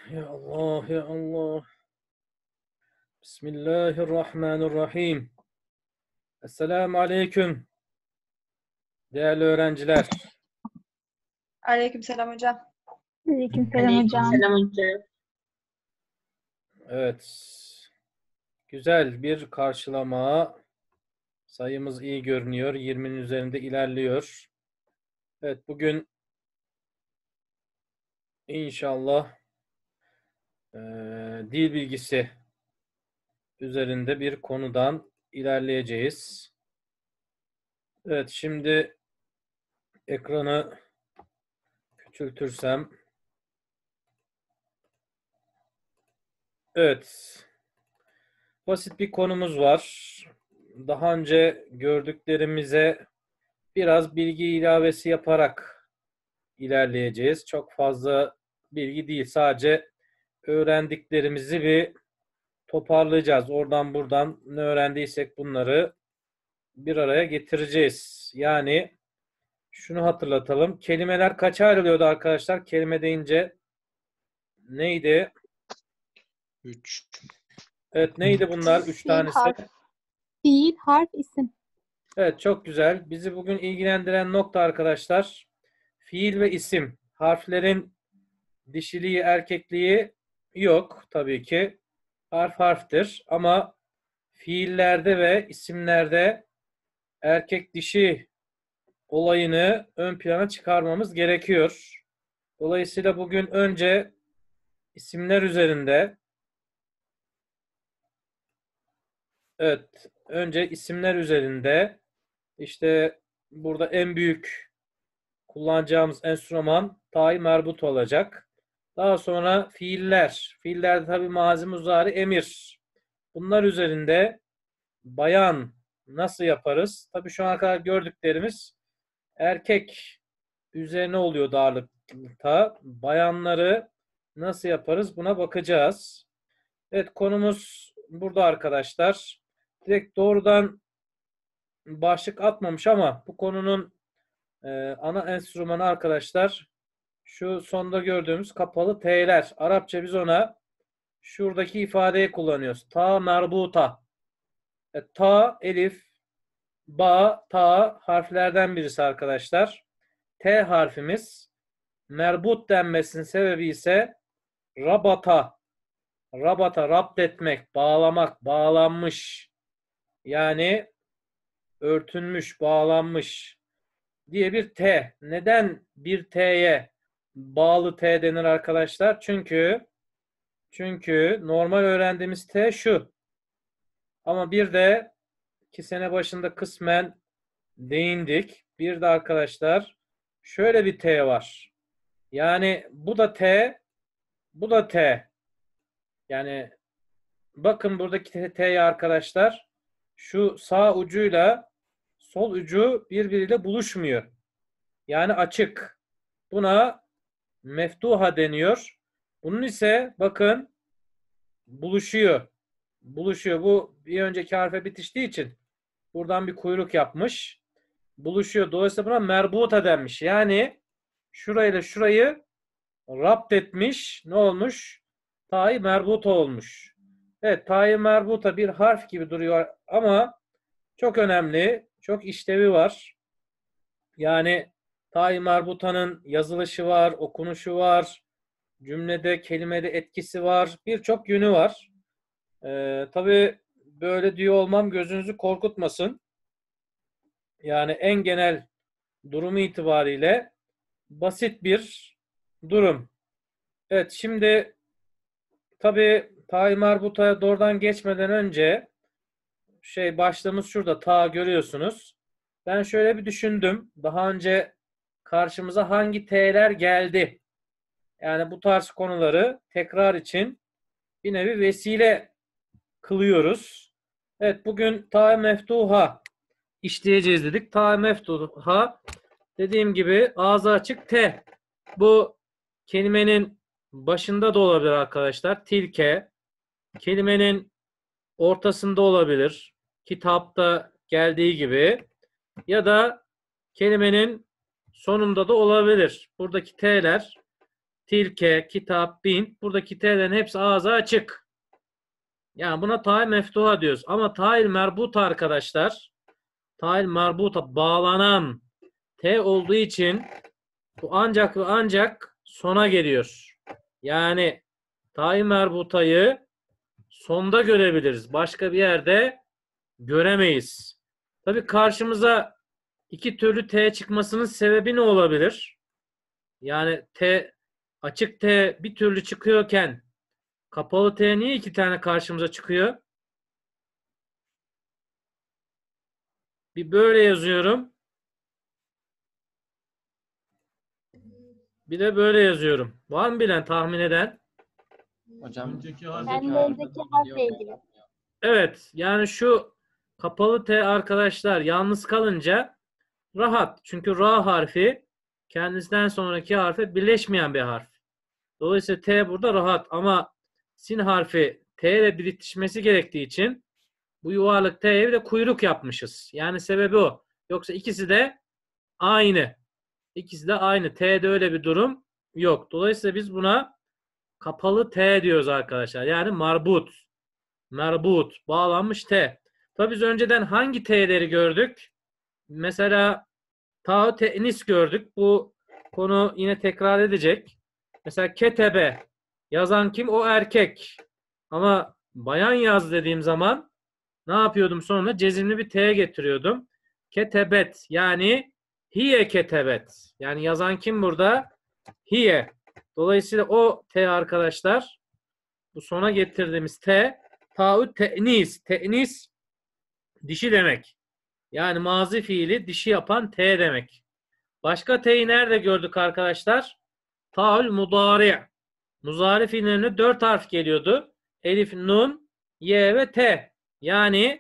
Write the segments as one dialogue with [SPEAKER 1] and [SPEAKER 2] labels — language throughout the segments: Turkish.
[SPEAKER 1] Ya Allah, ya Allah. Bismillahirrahmanirrahim. Esselamu aleyküm değerli öğrenciler.
[SPEAKER 2] Aleykümselam hocam.
[SPEAKER 3] Aleykümselam hocam.
[SPEAKER 4] Aleykümselam hocam.
[SPEAKER 1] Evet. Güzel bir karşılama. Sayımız iyi görünüyor. 20'nin üzerinde ilerliyor. Evet, bugün inşallah dil bilgisi üzerinde bir konudan ilerleyeceğiz. Evet, şimdi ekranı küçültürsem. Evet. Basit bir konumuz var. Daha önce gördüklerimize biraz bilgi ilavesi yaparak ilerleyeceğiz. Çok fazla bilgi değil. Sadece öğrendiklerimizi bir toparlayacağız. Oradan buradan ne öğrendiysek bunları bir araya getireceğiz. Yani şunu hatırlatalım. Kelimeler kaça ayrılıyordu arkadaşlar? Kelime deyince neydi?
[SPEAKER 5] 3.
[SPEAKER 1] Evet, neydi bunlar? 3 tanesi.
[SPEAKER 3] Fiil, harf, isim.
[SPEAKER 1] Evet, çok güzel. Bizi bugün ilgilendiren nokta arkadaşlar, fiil ve isim. Harflerin dişiliği, erkekliği yok tabii ki. Harf harftir ama fiillerde ve isimlerde erkek dişi olayını ön plana çıkarmamız gerekiyor. Dolayısıyla bugün önce isimler üzerinde, evet, önce isimler üzerinde işte burada en büyük kullanacağımız enstrüman ta-i merbut olacak. Daha sonra fiiller. Fiillerde tabii mazi, muzari, emir. Bunlar üzerinde bayan nasıl yaparız? Tabii şu ana kadar gördüklerimiz erkek üzerine oluyor ağırlıkta. Bayanları nasıl yaparız? Buna bakacağız. Evet, konumuz burada arkadaşlar. Direkt doğrudan başlık atmamış ama bu konunun ana enstrümanı arkadaşlar şu sonda gördüğümüz kapalı T'ler. Arapça biz ona şuradaki ifadeyi kullanıyoruz. Ta merbuta. Ta, elif, ba, ta harflerden birisi arkadaşlar. T harfimiz merbut denmesinin sebebi ise rabata. Rabata, rapt etmek, bağlamak, bağlanmış. Yani örtünmüş, bağlanmış diye bir T. Neden bir T'ye bağlı T denir arkadaşlar? Çünkü normal öğrendiğimiz T şu. Ama bir de 2 sene başında kısmen değindik. Bir de arkadaşlar şöyle bir T var. Yani bu da T, bu da T. Yani bakın buradaki T'ye arkadaşlar şu sağ ucuyla sol ucu birbiriyle buluşmuyor. Yani açık. Buna meftuha deniyor. Bunun ise bakın buluşuyor. Buluşuyor. Bu bir önceki harfe bitiştiği için buradan bir kuyruk yapmış. Buluşuyor. Dolayısıyla buna merbuta denmiş. Yani şurayla şurayı rapt etmiş. Ne olmuş? Ta-i merbuta olmuş. Evet, ta-i merbuta bir harf gibi duruyor ama çok önemli. Çok işlevi var. Yani ta-i merbutanın yazılışı var, okunuşu var. Cümlede, kelimede etkisi var. Birçok yönü var. Tabii böyle diyor olmam gözünüzü korkutmasın. Yani en genel durumu itibariyle basit bir durum. Evet, şimdi tabii ta-i marbutaya doğrudan geçmeden önce başlığımız şurada, ta görüyorsunuz. Ben şöyle bir düşündüm. Daha önce karşımıza hangi t'ler geldi? Yani bu tarz konuları tekrar için bir nevi vesile kılıyoruz. Evet, bugün ta meftuha işleyeceğiz dedik. Ta meftuha dediğim gibi ağzı açık T. Bu kelimenin başında da olabilir arkadaşlar. Tilke. Kelimenin ortasında olabilir. Kitapta geldiği gibi. Ya da kelimenin sonunda da olabilir. Buradaki T'ler tilke, kitap, bin. Buradaki t'lerin hepsi ağzı açık. Yani buna tail meftuha diyoruz. Ama tail merbuta arkadaşlar, tail merbuta bağlanan t olduğu için bu ancak ve ancak sona geliyor. Yani tail merbutayı sonda görebiliriz. Başka bir yerde göremeyiz. Tabii karşımıza iki türlü t çıkmasının sebebi ne olabilir? Yani t, açık t bir türlü çıkıyorken kapalı t niye iki tane karşımıza çıkıyor? Bir böyle yazıyorum. Bir de böyle yazıyorum. Var mı bilen, tahmin eden?
[SPEAKER 5] Hocam
[SPEAKER 3] Kendilerindeki harfle ilgili.
[SPEAKER 1] Evet, yani şu kapalı T arkadaşlar yalnız kalınca rahat. Çünkü Ra harfi kendisinden sonraki harfe birleşmeyen bir harf. Dolayısıyla T burada rahat ama Sin harfi T ile birleşmesi gerektiği için bu yuvarlak T'ye bir de kuyruk yapmışız. Yani sebebi o. Yoksa ikisi de aynı. İkisi de aynı. T'de öyle bir durum yok. Dolayısıyla biz buna kapalı T diyoruz arkadaşlar. Yani marbut. Merbut. Bağlanmış T. Tabii biz önceden hangi T'leri gördük? Mesela ta te'nis gördük. Bu konu yine tekrar edecek. Mesela ketebe. Yazan kim? O erkek. Ama bayan yaz dediğim zaman ne yapıyordum sonra? Cezimli bir T getiriyordum. Ketebet. Yani hiye ketebet. Yani yazan kim burada? Hiye. Dolayısıyla o T arkadaşlar, bu sona getirdiğimiz T, taü te'nis. Te'nis dişi demek. Yani mazi fiili dişi yapan T demek. Başka T'yi nerede gördük arkadaşlar? Taül mudari. Muzari fiillerine 4 harf geliyordu. Elif, nun, y ve t. Yani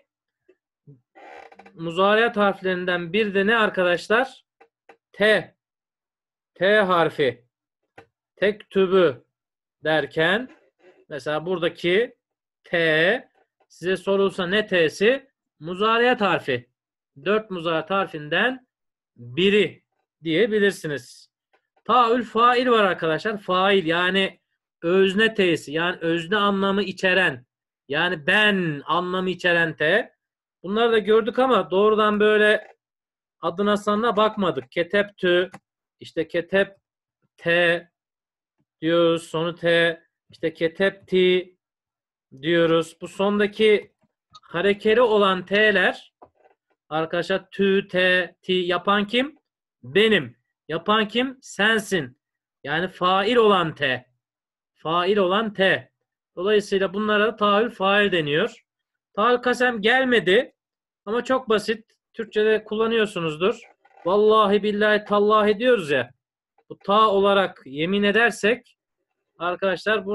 [SPEAKER 1] muzariyat harflerinden bir de ne arkadaşlar? T. T harfi. Tektübü derken mesela buradaki T, size sorulsa ne T'si? Muzariyat harfi. 4 muzariyat harfinden biri diyebilirsiniz. Taül fail var arkadaşlar. Fail yani özne T'si. Yani özne anlamı içeren. Yani ben anlamı içeren T. Bunları da gördük ama doğrudan böyle adına sanına bakmadık. Keteptü, işte ketep T diyoruz. Sonu T, işte ketepti diyoruz. Bu sondaki harekeli olan T'ler arkadaşlar tü, te, ti yapan kim? Benim. Yapan kim? Sensin. Yani fail olan T. Fail olan T. Dolayısıyla bunlara da taül fail deniyor. Taül kasem gelmedi ama çok basit. Türkçe'de kullanıyorsunuzdur. Vallahi billahi tallahi diyoruz ya. Bu ta olarak yemin edersek arkadaşlar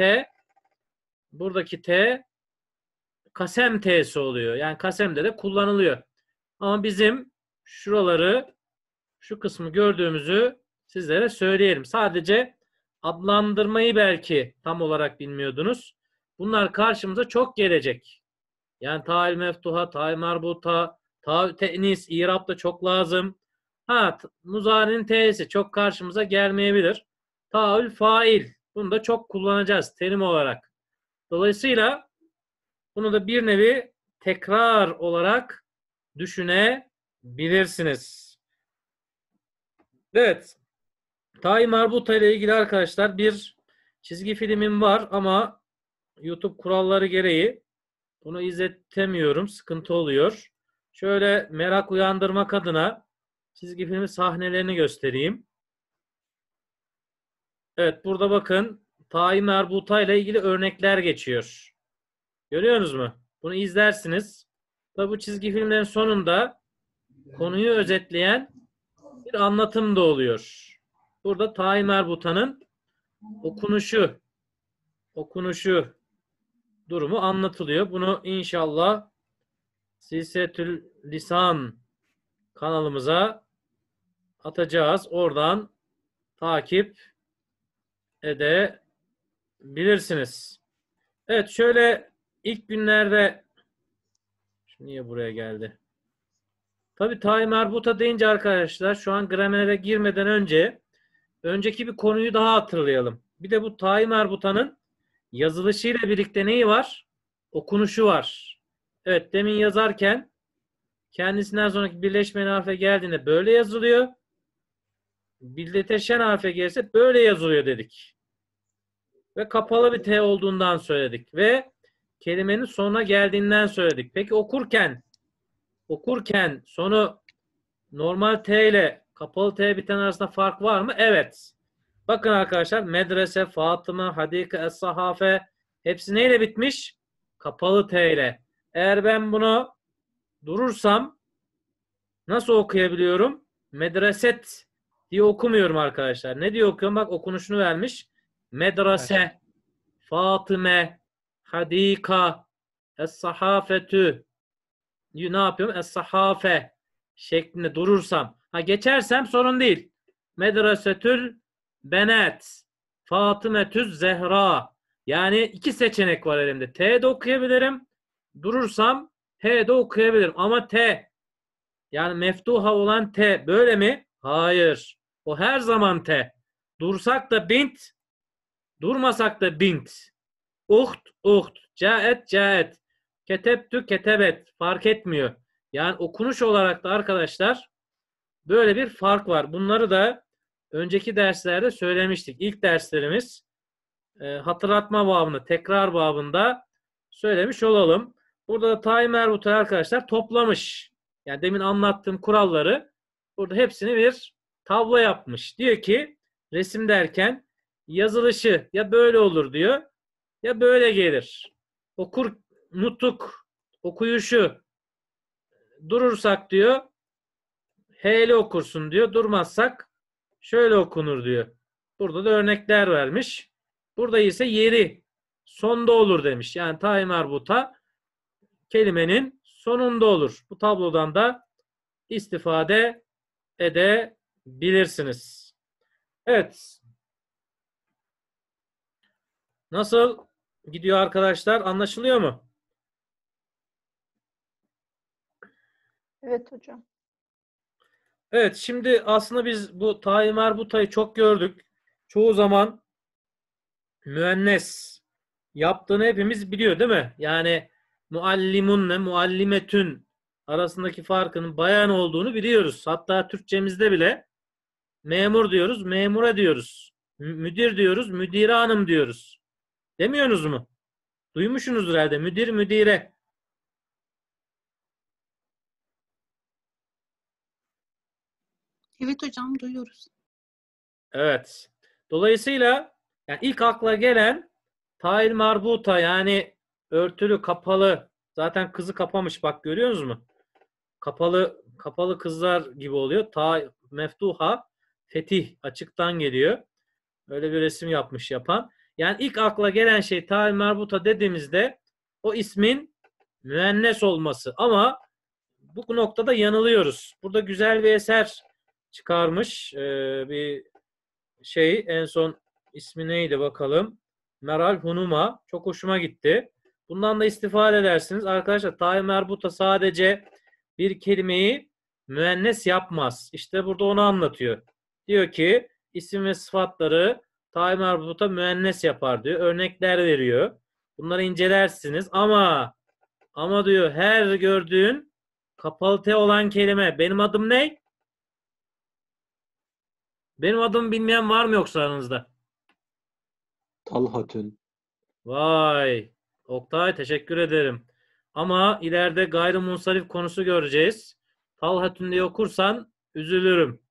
[SPEAKER 1] buradaki T kasem T'si oluyor. Yani kasemde de kullanılıyor. Ama bizim şu kısmı gördüğümüzü sizlere söyleyelim. Sadece adlandırmayı belki tam olarak bilmiyordunuz. Bunlar karşımıza çok gelecek. Yani tail meftuha, tail marbuta, tail te'nis, İrab da çok lazım. Muzari'nin T'si çok karşımıza gelmeyebilir. Tail fail. Bunu da çok kullanacağız terim olarak. Dolayısıyla bunu da bir nevi tekrar olarak düşünebilirsiniz. Evet. Ta'i marbuta ile ilgili arkadaşlar bir çizgi filmim var ama YouTube kuralları gereği bunu izletemiyorum. Sıkıntı oluyor. Şöyle merak uyandırmak adına çizgi filmin sahnelerini göstereyim. Evet, burada bakın Ta'i marbuta ile ilgili örnekler geçiyor. Görüyorsunuz mu? Bunu izlersiniz. Tabi bu çizgi filmlerin sonunda konuyu özetleyen bir anlatım da oluyor. Burada Ta'i Merbuta'nın okunuşu durumu anlatılıyor. Bunu inşallah Silsiletül Lisan kanalımıza atacağız. Oradan takip edebilirsiniz. Evet, şöyle ilk günlerde niye buraya geldi? Tabii Ta'i Merbuta deyince arkadaşlar şu an gramere girmeden önce önceki bir konuyu daha hatırlayalım. Bir de bu ta-i merbutanın yazılışıyla birlikte neyi var? Okunuşu var. Evet, demin yazarken kendisinden sonraki birleşmeyen harfe geldiğinde böyle yazılıyor. Birleşen harfe gelirse böyle yazılıyor dedik. Ve kapalı bir T olduğundan söyledik. Ve kelimenin sonuna geldiğinden söyledik. Peki okurken sonu normal T ile kapalı T biten arasında fark var mı? Evet. Bakın arkadaşlar, medrese, Fatıma, Hadika, Es-Sahafe hepsi neyle bitmiş? Kapalı T ile. Eğer ben bunu durursam nasıl okuyabiliyorum? Medreset diye okumuyorum arkadaşlar. Ne diye okuyorum? Bak, okunuşunu vermiş. Medrese, Fatıme, Hadika, Es-Sahafetü. Ne yapıyorum? Es-Sahafe şeklinde durursam. Ha, geçersem sorun değil. Medresetül Benet, Fatımetüz Zehra. Yani iki seçenek var elimde. T'de okuyabilirim. Durursam H'de okuyabilirim. Ama T, yani meftuha olan T böyle mi? Hayır. O her zaman T. Dursak da bint, durmasak da bint. Uht, uht. Caet, caet. Ketebtü, ketebet. Fark etmiyor. Yani okunuş olarak da arkadaşlar böyle bir fark var. Bunları da önceki derslerde söylemiştik. İlk derslerimiz hatırlatma babında, tekrar babında söylemiş olalım. Burada da ta-i merbuta arkadaşlar toplamış. Yani demin anlattığım kuralları burada hepsini bir tablo yapmış. Diyor ki resim derken yazılışı ya böyle olur diyor ya böyle gelir. Nutuk, okuyuşu durursak diyor H'li okursun diyor. Durmazsak şöyle okunur diyor. Burada da örnekler vermiş. Burada ise yeri sonda olur demiş. Yani ta-i merbuta kelimenin sonunda olur. Bu tablodan da istifade edebilirsiniz. Evet. Nasıl gidiyor arkadaşlar? Anlaşılıyor mu?
[SPEAKER 3] Evet hocam.
[SPEAKER 1] Evet, şimdi aslında biz bu ta-i merbutayı çok gördük. Çoğu zaman müennes yaptığını hepimiz biliyor değil mi? Yani muallimunle muallimetün arasındaki farkının bayan olduğunu biliyoruz. Hatta Türkçemizde bile memur diyoruz, memura diyoruz. Müdür diyoruz, müdire hanım diyoruz. Demiyorsunuz mu? Duymuşsunuzdur herhalde. Müdür, müdire.
[SPEAKER 2] Evet hocam, duyuyoruz.
[SPEAKER 1] Evet. Dolayısıyla yani ilk akla gelen tail marbuta, yani örtülü, kapalı. Zaten kızı kapamış, bak görüyorsunuz mu? Kapalı kızlar gibi oluyor. Ta meftuha, fetih, açıktan geliyor. Öyle bir resim yapmış yapan. Yani ilk akla gelen şey tail marbuta dediğimizde o ismin müennes olması. Ama bu noktada yanılıyoruz. Burada güzel bir eser çıkarmış. Bir şey, en son ismi neydi bakalım. Meral Hunuma. Çok hoşuma gitti. Bundan da istifade edersiniz. Arkadaşlar ta-i merbuta sadece bir kelimeyi müennes yapmaz. İşte burada onu anlatıyor. Diyor ki isim ve sıfatları ta-i merbuta müennes yapar diyor. Örnekler veriyor. Bunları incelersiniz ama diyor her gördüğün kapalı T olan kelime, benim adım ne? Benim adımı bilmeyen var mı yoksa aranızda?
[SPEAKER 5] Talhatün.
[SPEAKER 1] Vay. Oktay, teşekkür ederim. Ama ileride gayrimunsarif konusu göreceğiz. Talhatün diye okursan üzülürüm.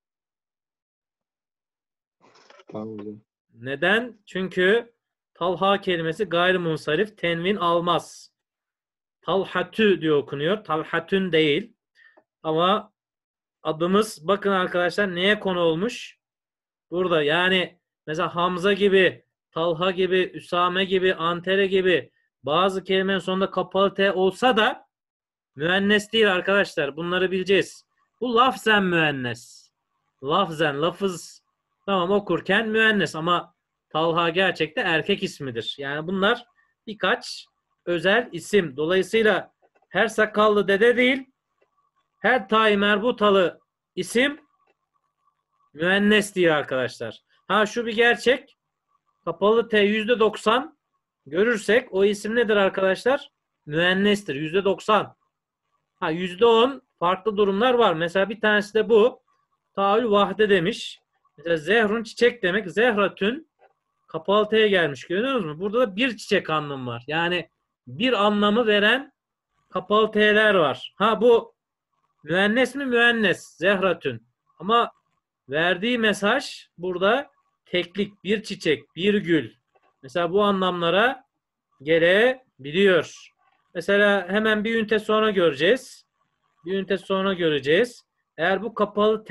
[SPEAKER 5] Tamam hocam.
[SPEAKER 1] Neden? Çünkü Talha kelimesi gayrimunsarif, tenvin almaz. Talhatü diye okunuyor. Talhatün değil. Ama adımız bakın arkadaşlar neye konu olmuş? Burada yani mesela Hamza gibi, Talha gibi, Üsame gibi, Antere gibi bazı kelimenin sonunda kapalı T olsa da müennes değil arkadaşlar. Bunları bileceğiz. Bu lafzen müennes. Lafzen, lafız tamam okurken müennes ama Talha gerçekte erkek ismidir. Yani bunlar birkaç özel isim. Dolayısıyla her sakallı dede değil, her ta'i merbutalı isim Müennes diyor arkadaşlar. Ha şu bir gerçek. Kapalı T %90 görürsek o isim nedir arkadaşlar? Müennestir. %90. Ha %10 farklı durumlar var. Mesela bir tanesi de bu. Taül vahde demiş. Mesela zehrun çiçek demek. Zehratün kapalı T'ye gelmiş. Görüyor musunuz? Burada da bir çiçek anlamı var. Yani bir anlamı veren kapalı T'ler var. Ha bu müennes mi? Müennes. Zehratün. Ama verdiği mesaj burada teklik, bir çiçek, bir gül. Mesela bu anlamlara gelebiliyor. Mesela hemen bir ünite sonra göreceğiz. Bir ünite sonra göreceğiz. Eğer bu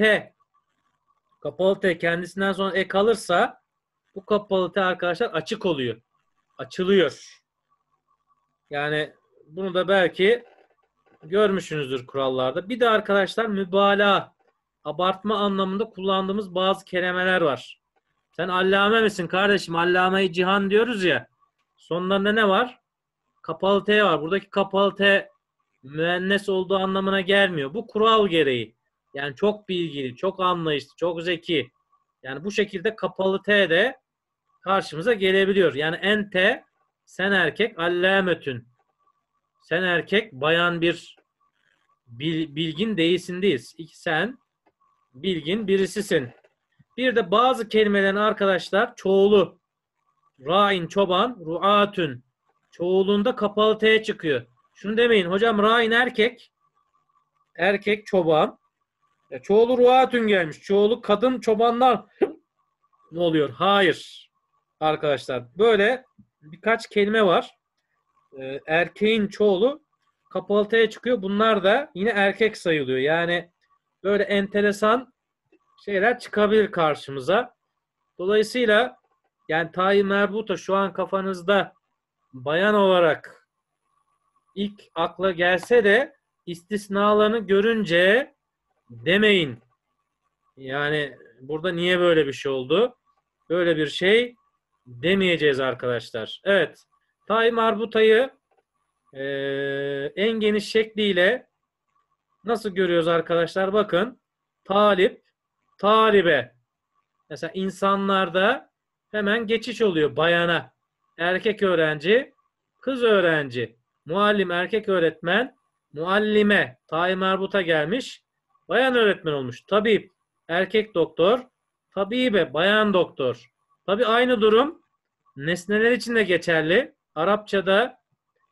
[SPEAKER 1] kapalı T kendisinden sonra ek alırsa bu kapalı T arkadaşlar açık oluyor. Açılıyor. Yani bunu da belki görmüşsünüzdür kurallarda. Bir de arkadaşlar mübalağa, abartma anlamında kullandığımız bazı kelimeler var. Sen allame misin kardeşim? Allame-i cihan diyoruz ya. Sonlarında ne var? Kapalı T var. Buradaki kapalı T müennes olduğu anlamına gelmiyor. Bu kural gereği. Yani çok bilgili, çok anlayışlı, çok zeki. Yani bu şekilde kapalı T de karşımıza gelebiliyor. Yani ente, sen erkek, allametün. Sen erkek, bayan bir bilgin değilsindeyiz. Sen bilgin birisisin. Bir de bazı kelimelerin arkadaşlar çoğulu. Ra'in çoban, ru'atün. Çoğulunda kapalı T çıkıyor. Şunu demeyin. Hocam ra'in erkek. Erkek çoban. Çoğulu ru'atün gelmiş. Çoğulu kadın çobanlar ne oluyor? Hayır. Arkadaşlar böyle birkaç kelime var. Erkeğin çoğulu kapalı T'ye çıkıyor. Bunlar da yine erkek sayılıyor. Yani böyle enteresan şeyler çıkabilir karşımıza. Dolayısıyla yani tayi merbuta şu an kafanızda bayan olarak ilk akla gelse de istisnalarını görünce demeyin. Yani burada niye böyle bir şey oldu? Böyle bir şey demeyeceğiz arkadaşlar. Evet. Tayi marbutayı en geniş şekliyle nasıl görüyoruz arkadaşlar? Bakın. Talip, talibe. Mesela insanlarda hemen geçiş oluyor bayana. Erkek öğrenci, kız öğrenci. Muallim erkek öğretmen, muallime. Tayi marbuta gelmiş. Bayan öğretmen olmuş. Tabip, erkek doktor. Tabibe, bayan doktor. Tabi aynı durum nesneler için de geçerli. Arapçada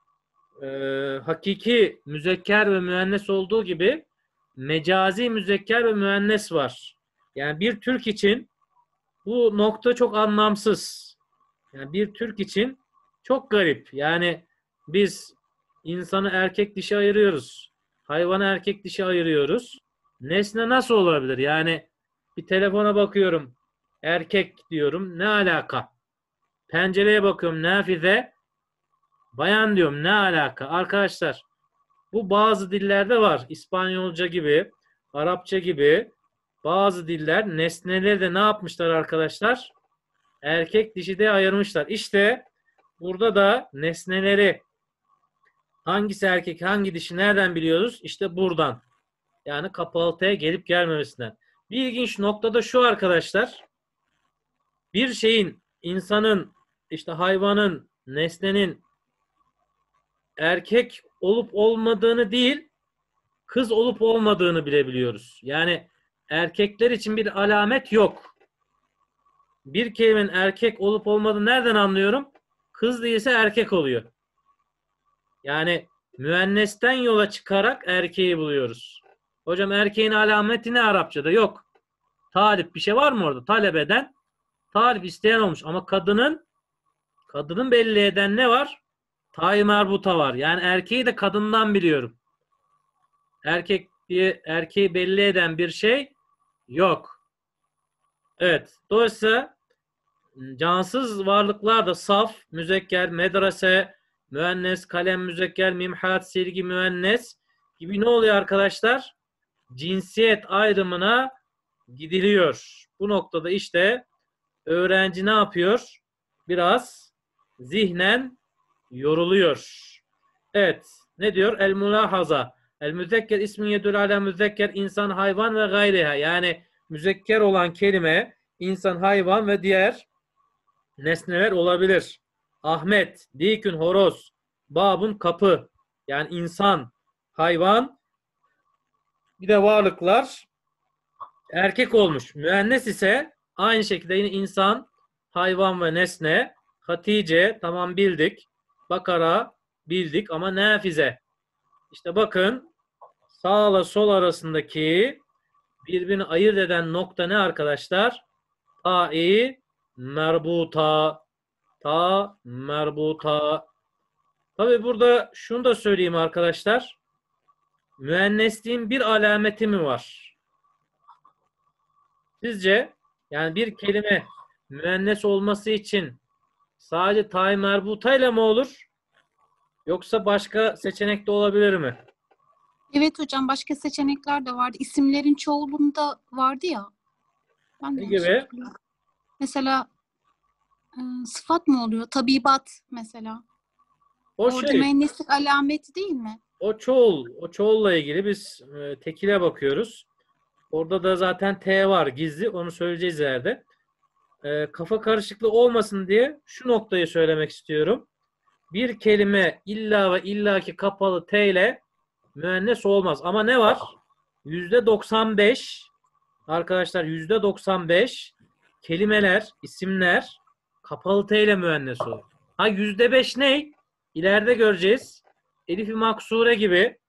[SPEAKER 1] hakiki müzekker ve müennes olduğu gibi mecazi müzekker ve müennes var. Yani bir Türk için bu nokta çok anlamsız. Yani bir Türk için çok garip. Yani biz insanı erkek dişi ayırıyoruz. Hayvanı erkek dişi ayırıyoruz. Nesne nasıl olabilir? Yani bir telefona bakıyorum. Erkek diyorum. Ne alaka? Pencereye bakıyorum. Nafize. Bayan diyorum. Ne alaka? Arkadaşlar bu bazı dillerde var. İspanyolca gibi, Arapça gibi bazı diller nesneleri de ne yapmışlar arkadaşlar? Erkek dişi de ayırmışlar. İşte burada da nesneleri hangisi erkek hangi dişi nereden biliyoruz? İşte buradan. Yani kapalı T'ye gelip gelmemesinden. Bir ilginç noktada şu arkadaşlar. Bir şeyin, insanın, işte hayvanın, nesnenin erkek olup olmadığını değil, kız olup olmadığını bilebiliyoruz. Yani erkekler için bir alamet yok. Bir kelimenin erkek olup olmadığını nereden anlıyorum? Kız değilse erkek oluyor. Yani müennesten yola çıkarak erkeği buluyoruz. Hocam erkeğin alameti ne Arapçada? Yok. Talip bir şey var mı orada? Talep eden, talip isteyen olmuş. Ama kadının belli eden ne var? Tayi merbuta var. Yani erkeği de kadından biliyorum. Erkek diye erkeği belli eden bir şey yok. Evet. Dolayısıyla cansız varlıklar da saf, müzekker, medrese, müennes, kalem, müzekker, mimhat, silgi, müennes gibi ne oluyor arkadaşlar? Cinsiyet ayrımına gidiliyor. Bu noktada işte öğrenci ne yapıyor? Biraz zihnen yoruluyor. Evet. Ne diyor? El mülahaza. El müzekker ismin yedül ala müzekker insan, hayvan ve gayriha. Yani müzekker olan kelime insan, hayvan ve diğer nesneler olabilir. Ahmet, dikün horoz, babun kapı. Yani insan, hayvan, bir de varlıklar erkek olmuş. Müennes ise aynı şekilde yine insan, hayvan ve nesne. Hatice, tamam bildik. Bakara bildik ama Nafize. İşte bakın sağla sol arasındaki birbirini ayırt eden nokta ne arkadaşlar? Ta-i merbuta. Ta merbuta. Tabi burada şunu da söyleyeyim arkadaşlar. Müennesliğin bir alameti mi var? Sizce yani bir kelime müennes olması için sadece ta-i merbutayla mı olur? Yoksa başka seçenek de olabilir mi?
[SPEAKER 3] Evet hocam, başka seçenekler de vardı. İsimlerin çoğulunda vardı ya. Ben de
[SPEAKER 1] Ne
[SPEAKER 3] yanlış
[SPEAKER 1] gibi?
[SPEAKER 3] hatırlıyorum. Mesela sıfat mı oluyor? Tabibat mesela.
[SPEAKER 1] O
[SPEAKER 3] Orada
[SPEAKER 1] şey,
[SPEAKER 3] müenneslik alameti değil mi?
[SPEAKER 1] o çoğul. O çoğulla ilgili biz tekile bakıyoruz. Orada da zaten T var gizli. Onu söyleyeceğiz ileride. Kafa karışıklığı olmasın diye şu noktayı söylemek istiyorum. Bir kelime illa ve illaki kapalı T ile müennes olmaz. Ama ne var? %95 arkadaşlar, %95 kelimeler, isimler kapalı T ile müennes olur. Ha %5 ne? İleride göreceğiz. Elif-i maksure gibi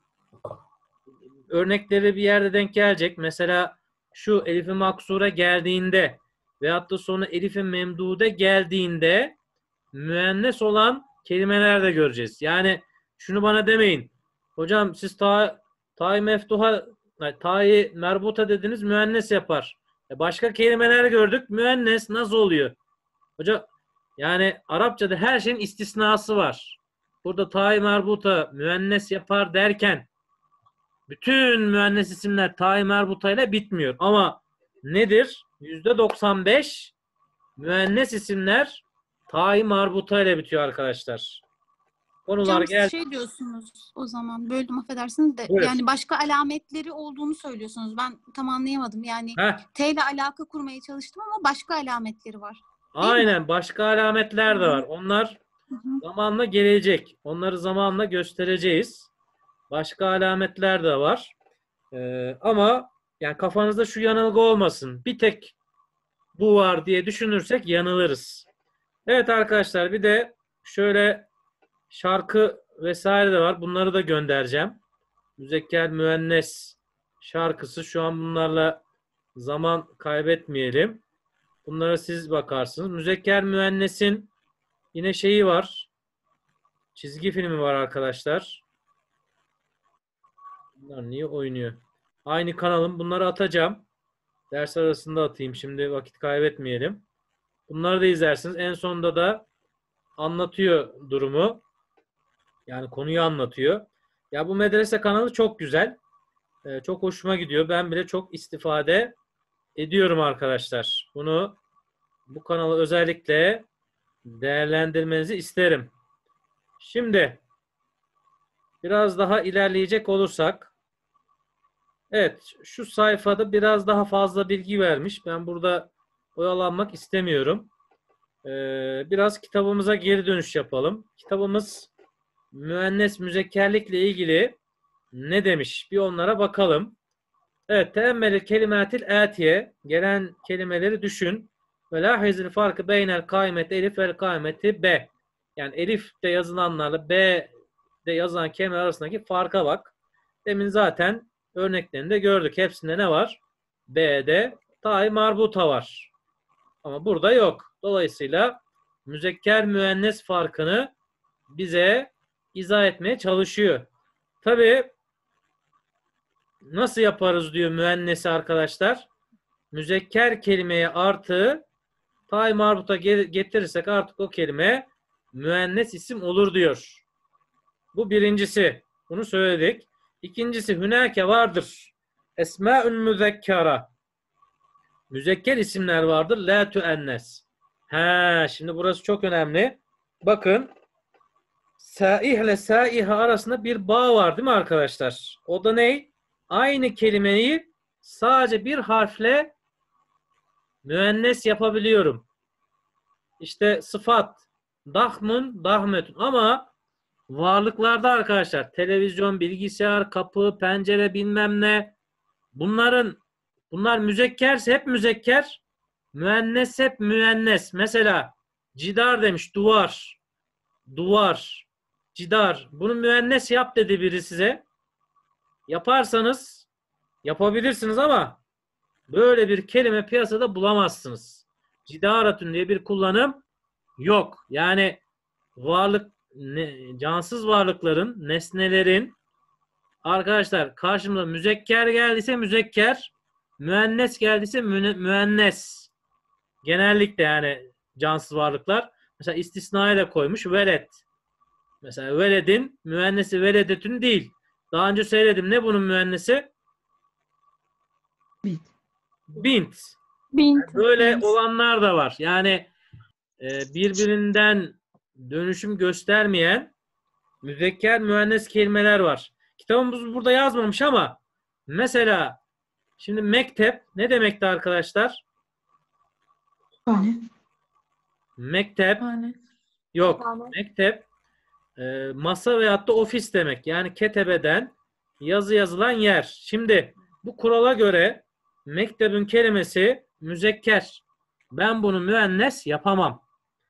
[SPEAKER 1] örnekleri bir yerde denk gelecek. Mesela şu elif-i maksure geldiğinde veyahut da sonra elif-i memdude geldiğinde müennes olan kelimeler de göreceğiz. Yani şunu bana demeyin. Hocam siz ta-i meftuha, ta-i merbuta dediniz, müennes yapar. Başka kelimeler gördük. Müennes nasıl oluyor? Hocam yani Arapçada her şeyin istisnası var. Burada ta-i merbuta müennes yapar derken bütün müennes isimler ta-i merbuta ile bitmiyor. Ama nedir? %95 müennes isimler ta-i marbuta ile bitiyor arkadaşlar. Konular
[SPEAKER 3] Hocam siz
[SPEAKER 1] geldi.
[SPEAKER 3] şey diyorsunuz o zaman, böldüm affedersiniz de,
[SPEAKER 1] Buyur.
[SPEAKER 3] yani başka alametleri olduğunu söylüyorsunuz. Ben tam anlayamadım. Yani
[SPEAKER 1] Heh,
[SPEAKER 3] T ile alaka kurmaya çalıştım ama başka alametleri var.
[SPEAKER 1] aynen, başka alametler de var. Onlar
[SPEAKER 3] Hı hı.
[SPEAKER 1] zamanla gelecek. Onları zamanla göstereceğiz. Başka alametler de var. Ama yani kafanızda şu yanılgı olmasın. Bir tek bu var diye düşünürsek yanılırız. Evet arkadaşlar, bir de şöyle şarkı vesaire de var. Bunları da göndereceğim. Müzekker müennes şarkısı. Şu an bunlarla zaman kaybetmeyelim. Bunlara siz bakarsınız. Müzekker müennesin yine şeyi var. Çizgi filmi var arkadaşlar. Bunlar niye oynuyor? Aynı kanalım. Bunları atacağım. Ders arasında atayım. Şimdi vakit kaybetmeyelim. Bunları da izlersiniz. En sonunda da anlatıyor durumu. Yani konuyu anlatıyor. Ya bu medrese kanalı çok güzel. Çok hoşuma gidiyor. Ben bile çok istifade ediyorum arkadaşlar. Bu kanalı özellikle değerlendirmenizi isterim. Şimdi biraz daha ilerleyecek olursak, evet, şu sayfada biraz daha fazla bilgi vermiş. Ben burada oyalanmak istemiyorum. Biraz kitabımıza geri dönüş yapalım. Kitabımız müennes müzekkerlikle ilgili ne demiş? Bir onlara bakalım. Evet, teemmeli kelimatil atiye, gelen kelimeleri düşün. Ve lahizil farkı beynel kâimeti elif vel kâimeti b. Yani elif'te yazılanlarla b'de yazılan kelimeler arasındaki farka bak. Demin zaten örneklerinde gördük. Hepsinde ne var? B'de ta-i marbuta var. Ama burada yok. Dolayısıyla müzekker müennes farkını bize izah etmeye çalışıyor. Tabii nasıl yaparız diyor müennesi arkadaşlar. Müzekker kelimeye artı ta-i marbuta getirirsek artık o kelime müennes isim olur diyor. Bu birincisi. Bunu söyledik. İkincisi, hünâke vardır. Esmâ'ün müzekkara. Müzekker isimler vardır. La tüennes. Şimdi burası çok önemli. Bakın, saih ile saiha arasında bir bağ var değil mi arkadaşlar? O da ne? Aynı kelimeyi sadece bir harfle müennes yapabiliyorum. İşte sıfat dahmun, dahmetun. Ama varlıklarda arkadaşlar televizyon, bilgisayar, kapı, pencere bilmem ne bunlar müzekkerse hep müzekker, müennes hep müennes. Mesela cidar demiş, duvar, duvar, cidar. Bunu müennes yap dedi biri size. Yaparsanız yapabilirsiniz ama böyle bir kelime piyasada bulamazsınız. Cidaratun diye bir kullanım yok. Yani cansız varlıkların, nesnelerin arkadaşlar karşımıza müzekker geldiyse müzekker, müennes geldiyse müennes. Genellikle yani cansız varlıklar. Mesela istisnaya da koymuş velet. Mesela veledin müennesi veledetün değil. Daha önce söyledim. Ne bunun müennesi?
[SPEAKER 5] Bint.
[SPEAKER 1] Bint.
[SPEAKER 3] Bint.
[SPEAKER 1] Böyle olanlar da var. Yani birbirinden dönüşüm göstermeyen müzekker müennes kelimeler var. Kitabımız burada yazmamış ama mesela şimdi mektep ne demekti arkadaşlar?
[SPEAKER 5] Hane.
[SPEAKER 1] Mektep yok. Mektep masa veyahut da ofis demek. Yani ketebeden yazı yazılan yer. Şimdi bu kurala göre mektebin kelimesi müzekker. Ben bunu müennes yapamam.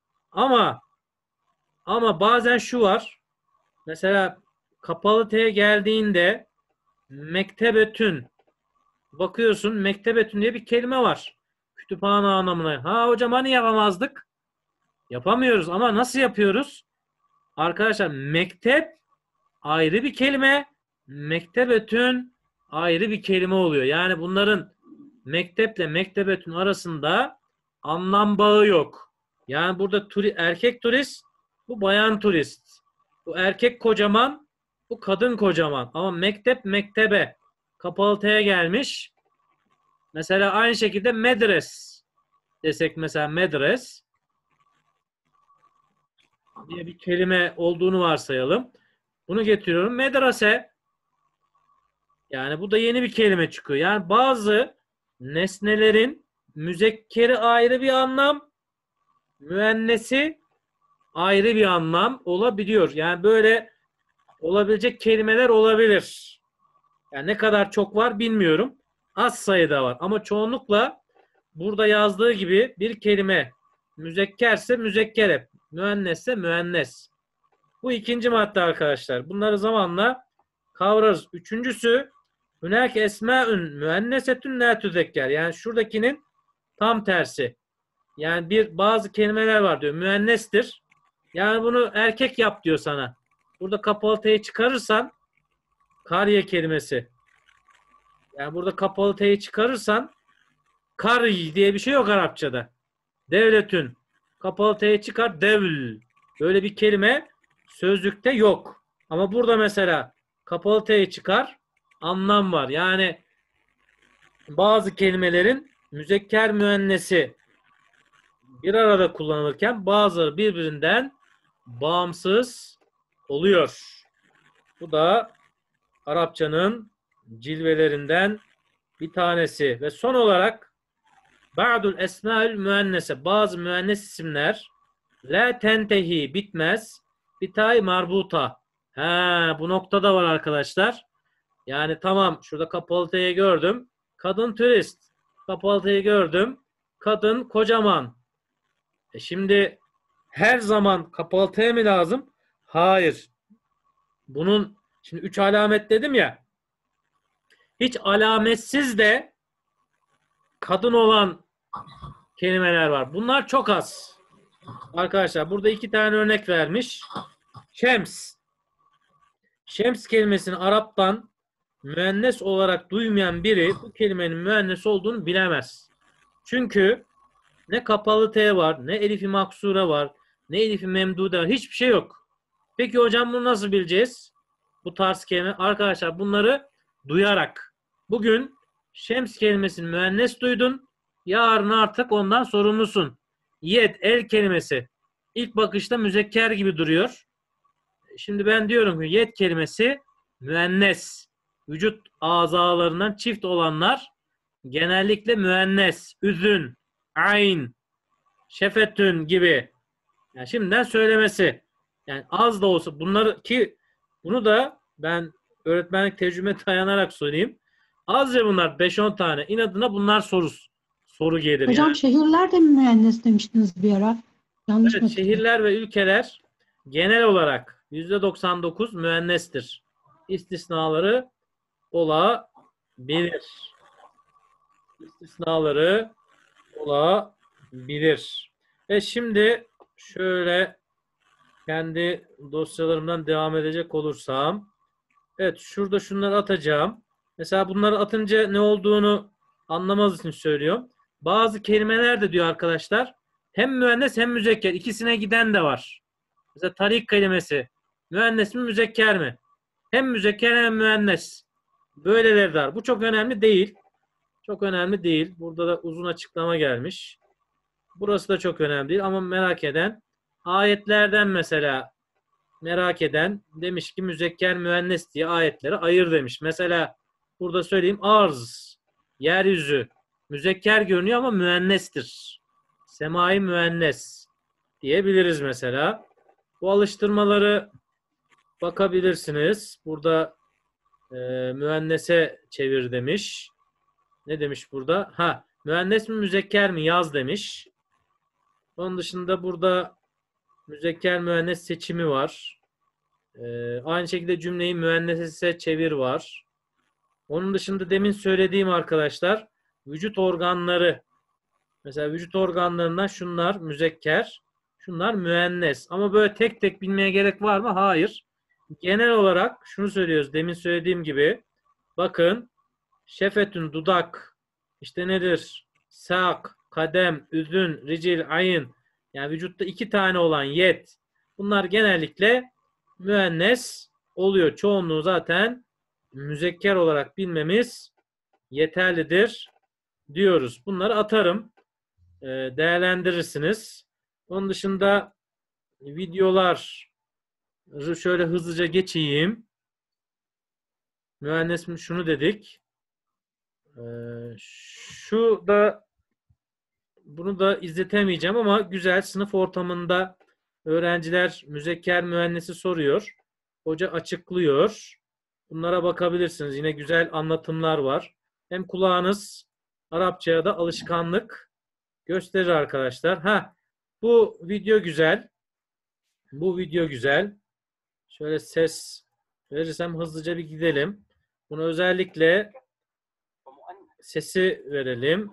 [SPEAKER 1] Ama bazen şu var. Mesela kapalı T'ye geldiğinde mektebetün bakıyorsun mektebetün diye bir kelime var. Kütüphane anlamına. Ha hocam hani yapamazdık? Yapamıyoruz ama nasıl yapıyoruz? Arkadaşlar mektep ayrı bir kelime, mektebetün ayrı bir kelime oluyor. Yani bunların mekteple mektebetün arasında anlam bağı yok. Yani burada erkek turist, bu bayan turist. Bu erkek kocaman, bu kadın kocaman. Ama mektep mektebe kapalı T'ye gelmiş. Mesela aynı şekilde medres desek mesela medres diye bir kelime olduğunu varsayalım. Bunu getiriyorum. Medrase. Yani bu da yeni bir kelime çıkıyor. Yani bazı nesnelerin müzekkeri ayrı bir anlam, müennesi ayrı bir anlam olabiliyor. Yani böyle olabilecek kelimeler olabilir. Yani ne kadar çok var bilmiyorum. Az sayıda var. Ama çoğunlukla burada yazdığı gibi bir kelime müzekkerse müzekker hep, müennesse müennes. Bu ikinci madde arkadaşlar. Bunları zamanla kavrarız. Üçüncüsü hünâke esmâ'ün müennesetün lâ tüzekker. Yani şuradakinin tam tersi. Yani bazı kelimeler var diyor. Müennestir. Yani bunu erkek yap diyor sana. Burada kapalı T'yi çıkarırsan kariye kelimesi. Yani burada kapalı T'yi çıkarırsan kari diye bir şey yok Arapçada. Devletün. Kapalı T'yi çıkar devl. Böyle bir kelime sözlükte yok. Ama burada mesela kapalı T'yi çıkar anlam var. Yani bazı kelimelerin müzekker müennesi bir arada kullanılırken bazıları birbirinden bağımsız oluyor. Bu da Arapçanın cilvelerinden bir tanesi. Ve son olarak ba'dul esma'ül müennese bazı müennes isimler la tentehi bitmez bitay marbuta. Bu noktada var arkadaşlar. Yani tamam şurada kapalı T'yi gördüm. Kadın turist. Kapalı T'yi gördüm. Kadın kocaman. Şimdi her zaman kapalı T mi lazım? Hayır. Bunun şimdi 3 alamet dedim ya. Hiç alametsiz de kadın olan kelimeler var. Bunlar çok az. Arkadaşlar burada 2 tane örnek vermiş. Şems. Şems kelimesini Arap'tan müennes olarak duymayan biri bu kelimenin müennes olduğunu bilemez. Çünkü ne kapalı T var, ne elifi maksura var, ne elifi memdude var. Hiçbir şey yok. Peki hocam bunu nasıl bileceğiz? Bu tarz kelime. Arkadaşlar bunları duyarak. Bugün şems kelimesini müennes duydun. Yarın artık ondan sorumlusun. Yed, el kelimesi. İlk bakışta müzekker gibi duruyor. Şimdi ben diyorum ki yed kelimesi müennes. Vücut azalarından çift olanlar genellikle müennes, üzün, ayn, şefetün gibi. Yani şimdiden söylemesi. Yani az da olsa bunları ki bunu da ben öğretmenlik tecrübeme dayanarak söyleyeyim. Az ya bunlar 5-10 tane. İnadına bunlar soru gelir.
[SPEAKER 5] Hocam
[SPEAKER 1] Yani.
[SPEAKER 5] şehirler de mi müennes demiştiniz bir ara? Yanlış
[SPEAKER 1] Evet,
[SPEAKER 5] mı?
[SPEAKER 1] şehirler ve ülkeler genel olarak %99 müennestir. İstisnaları olabilir. İstisnaları olabilir. Ve şimdi şöyle kendi dosyalarımdan devam edecek olursam, evet şurada şunları atacağım. Mesela bunları atınca ne olduğunu anlamaz için söylüyorum. Bazı kelimeler de diyor arkadaşlar hem müennes hem müzekker ikisine giden de var. Mesela tarik kelimesi müennes mi müzekker mi? Hem müzekker hem müennes. Böyleleri de var. Bu çok önemli değil. Çok önemli değil. Burada da uzun açıklama gelmiş. Burası da çok önemli değil ama merak eden ayetlerden mesela merak eden demiş ki müzekker müennes diye ayetleri ayır demiş. Mesela burada söyleyeyim arz, yeryüzü müzekker görünüyor ama müennestir. Semai müennes diyebiliriz mesela. Bu alıştırmaları bakabilirsiniz. Burada müennese çevir demiş. Ne demiş burada? Müennes mi müzekker mi yaz demiş. Onun dışında burada müzekker müennes seçimi var. Aynı şekilde cümleyi müennese çevir var. Onun dışında demin söylediğim arkadaşlar vücut organları. Mesela vücut organlarından şunlar müzekker, şunlar müennes. Ama böyle tek tek bilmeye gerek var mı? Hayır. Genel olarak şunu söylüyoruz. Demin söylediğim gibi bakın şefetün dudak işte nedir? Sak, kadem, üzün, ricil, ayın yani vücutta 2 tane olan yet bunlar genellikle müennes oluyor. Çoğunluğu zaten müzekker olarak bilmemiz yeterlidir diyoruz. Bunları atarım. Değerlendirirsiniz. Onun dışında videolar şöyle hızlıca geçeyim. Müennes mi şunu dedik. Şu da bunu da izletemeyeceğim ama güzel sınıf ortamında öğrenciler müzekker müennesi soruyor. Hoca açıklıyor. Bunlara bakabilirsiniz. Yine güzel anlatımlar var. Hem kulağınız Arapçaya da alışkanlık gösterir arkadaşlar. Bu video güzel. Bu video güzel. Şöyle ses verirsem hızlıca bir gidelim. Bunu özellikle sesi verelim.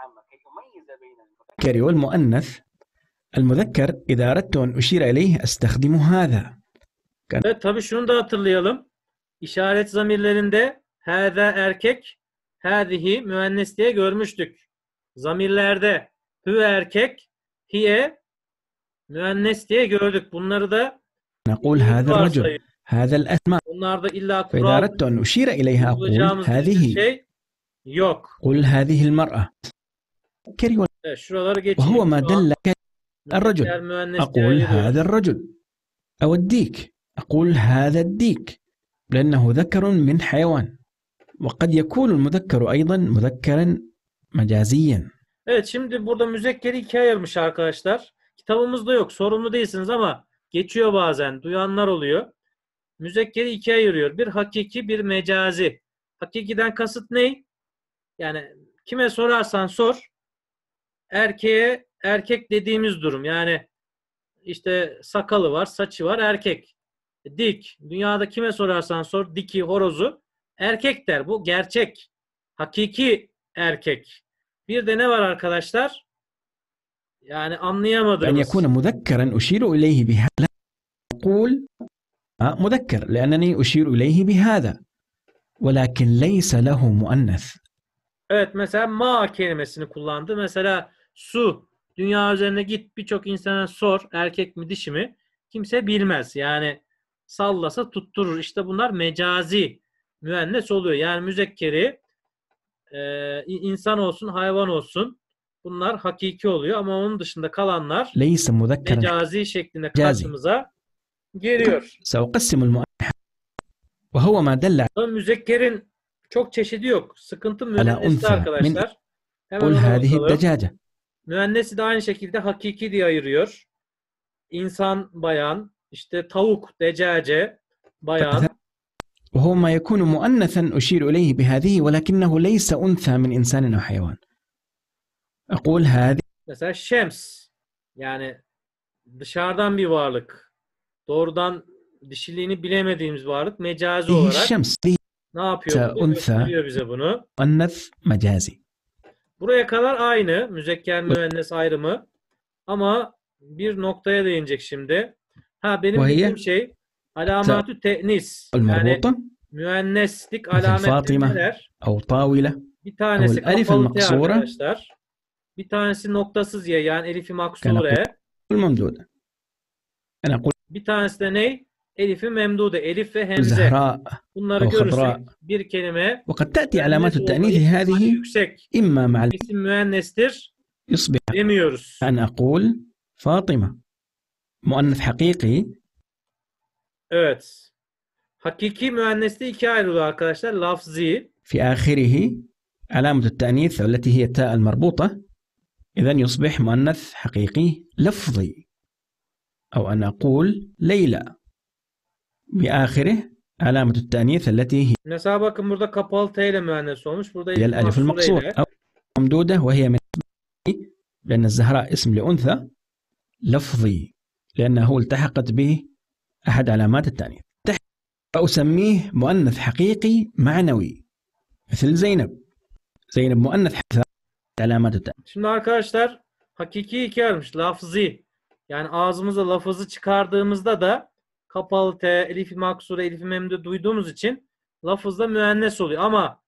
[SPEAKER 2] المذكر والمؤنث المذكر إذا أردت أن أشير إليه أستخدم هذا.
[SPEAKER 1] Evet, tabii şunu da hatırlayalım. İşaret zamirlerinde hâzâ erkek, hâzihi müennes diye görmüştük. Zamirlerde hü erkek, hiye müennes diye gördük. Bunları da
[SPEAKER 2] نقول هذا الرجل هذا الأسماء.
[SPEAKER 1] bunlarda illa
[SPEAKER 2] فإذا
[SPEAKER 1] kural
[SPEAKER 2] أردت أن أشير إليها أقول
[SPEAKER 1] bulacağımız bir
[SPEAKER 2] هذه.
[SPEAKER 1] şey yok.
[SPEAKER 2] قل هذه المرأة.
[SPEAKER 1] Evet, şuraları
[SPEAKER 2] وهو
[SPEAKER 1] geçeyim.
[SPEAKER 2] ما دل الرجل
[SPEAKER 1] Müzekker müennes diye
[SPEAKER 2] أقول
[SPEAKER 1] ayırıyoruz.
[SPEAKER 2] هذا الرجل. أو الديك أقول هذا الديك لأنه ذكر من حيوان. وقد يكون المذكر أيضا مذكرا مجازيا.
[SPEAKER 1] Evet, şimdi burada müzekkeri ikiye ayırmış arkadaşlar. Kitabımızda yok. Sorumlu değilsiniz ama geçiyor bazen. Duyanlar oluyor. Müzekkeri ikiye ayırıyor. Bir hakiki, bir mecazi. Hakikiden kasıt ne? Yani kime sorarsan sor. Erkeğe erkek dediğimiz durum. Yani işte sakalı var, saçı var, erkek. Dik. Dünyada kime sorarsan sor. Diki, horozu. Erkek der. Bu gerçek. Hakiki erkek. Bir de ne var arkadaşlar? Yani
[SPEAKER 2] أن
[SPEAKER 1] anlayamadığımız.
[SPEAKER 2] يكون مذكرا أشير إليه بهذا. أقول مذكر لأنني أشير إليه بهذا ولكن ليس له مؤنث.
[SPEAKER 1] Evet, mesela ma kelimesini kullandı. Mesela su. Dünya üzerine git birçok insana sor. Erkek mi dişi mi? Kimse bilmez. Yani sallasa tutturur. İşte bunlar mecazi müennes oluyor. Yani müzekkeri insan olsun, hayvan olsun. Bunlar hakiki oluyor ama onun dışında kalanlar
[SPEAKER 2] ليس مذكرا.
[SPEAKER 1] mecazi şeklinde
[SPEAKER 2] Mecazi.
[SPEAKER 1] karşımıza geliyor.
[SPEAKER 2] سأقسم المؤنث وهو ما دل.
[SPEAKER 1] Müzekkerin Çok çeşidi yok. Sıkıntı
[SPEAKER 2] على
[SPEAKER 1] müenneste
[SPEAKER 2] أنثى من
[SPEAKER 1] arkadaşlar. Hemen
[SPEAKER 2] قل
[SPEAKER 1] ona
[SPEAKER 2] هذه
[SPEAKER 1] bakalım.
[SPEAKER 2] الدجاجة.
[SPEAKER 1] Müennesi de aynı şekilde hakiki diye ayırıyor. İnsan, bayan, işte tavuk, decace, bayan.
[SPEAKER 2] وهو ما يكون مؤنثا أشير إليه بهذه ولكنه ليس أنثى من إنسان أو حيوان. أقول هذه
[SPEAKER 1] Mesela şems. Yani dışarıdan bir varlık. Doğrudan dişiliğini bilemediğimiz varlık mecazi olarak
[SPEAKER 2] الشمس
[SPEAKER 1] ne yapıyor? Burada
[SPEAKER 2] أنثى
[SPEAKER 1] gösteriyor bize bunu.
[SPEAKER 2] مؤنث مجازي.
[SPEAKER 1] Buraya kadar aynı. Müzekker müennes ayrımı. Ama bir noktaya değinecek şimdi. Benim
[SPEAKER 2] Vay
[SPEAKER 1] dediğim
[SPEAKER 2] ya.
[SPEAKER 1] şey alamatü te'nis. Yani
[SPEAKER 2] المربوطة
[SPEAKER 1] müenneslik
[SPEAKER 2] مثل
[SPEAKER 1] alametleri
[SPEAKER 2] فاطمة
[SPEAKER 1] neler?
[SPEAKER 2] أو طاولة
[SPEAKER 1] Bir
[SPEAKER 2] أو
[SPEAKER 1] tanesi
[SPEAKER 2] الألف
[SPEAKER 1] kapalı T
[SPEAKER 2] المقصورة
[SPEAKER 1] arkadaşlar. Bir tanesi noktasız Y yani elifi
[SPEAKER 2] كان
[SPEAKER 1] maksure.
[SPEAKER 2] الممدودة. أنا أقول
[SPEAKER 1] Bir tanesi de ne? Elifi memdude. Elif ve hemze.
[SPEAKER 2] زهراء
[SPEAKER 1] Bunları
[SPEAKER 2] أو
[SPEAKER 1] görürsek
[SPEAKER 2] خضراء.
[SPEAKER 1] bir kelime
[SPEAKER 2] وقد تأتي علامات
[SPEAKER 1] müennes olma
[SPEAKER 2] التأنيث
[SPEAKER 1] ihtimali
[SPEAKER 2] هذه
[SPEAKER 1] yüksek.
[SPEAKER 2] إما مع
[SPEAKER 1] İsim müennestir
[SPEAKER 2] يصبح
[SPEAKER 1] demiyoruz.
[SPEAKER 2] أن أقول فاطمة مؤنث حقيقي
[SPEAKER 1] Evet. Hakiki müenneste ikiye ayrılıyor arkadaşlar. Lafzi.
[SPEAKER 2] في آخره علامة التأنيث التي هي التاء المربوطة إذن يصبح مؤنث حقيقي لفظي أو أن أقول ليلى بآخره علامة التأنيث التي
[SPEAKER 1] Mesela bakın burada kapalı T ile müennes olmuş. Burada
[SPEAKER 2] هي
[SPEAKER 1] elif
[SPEAKER 2] الألف
[SPEAKER 1] maksure
[SPEAKER 2] المقصور
[SPEAKER 1] ile.
[SPEAKER 2] أو ممدودة وهي من لأن الزهراء اسم لأنثى لفظي لأنه التحقت به أحد علامات التأنيث فأسميه مؤنث حقيقي معنوي مثل زينب. زينب مؤنث حقيقي علامات التأنيث.
[SPEAKER 1] Şimdi arkadaşlar hakiki ikiye ayrılmış. Lafzi. Yani ağzımıza lafızı çıkardığımızda da kapalı T, elifi maksure, elifi memdude duyduğumuz için lafızda müennes oluyor. Ama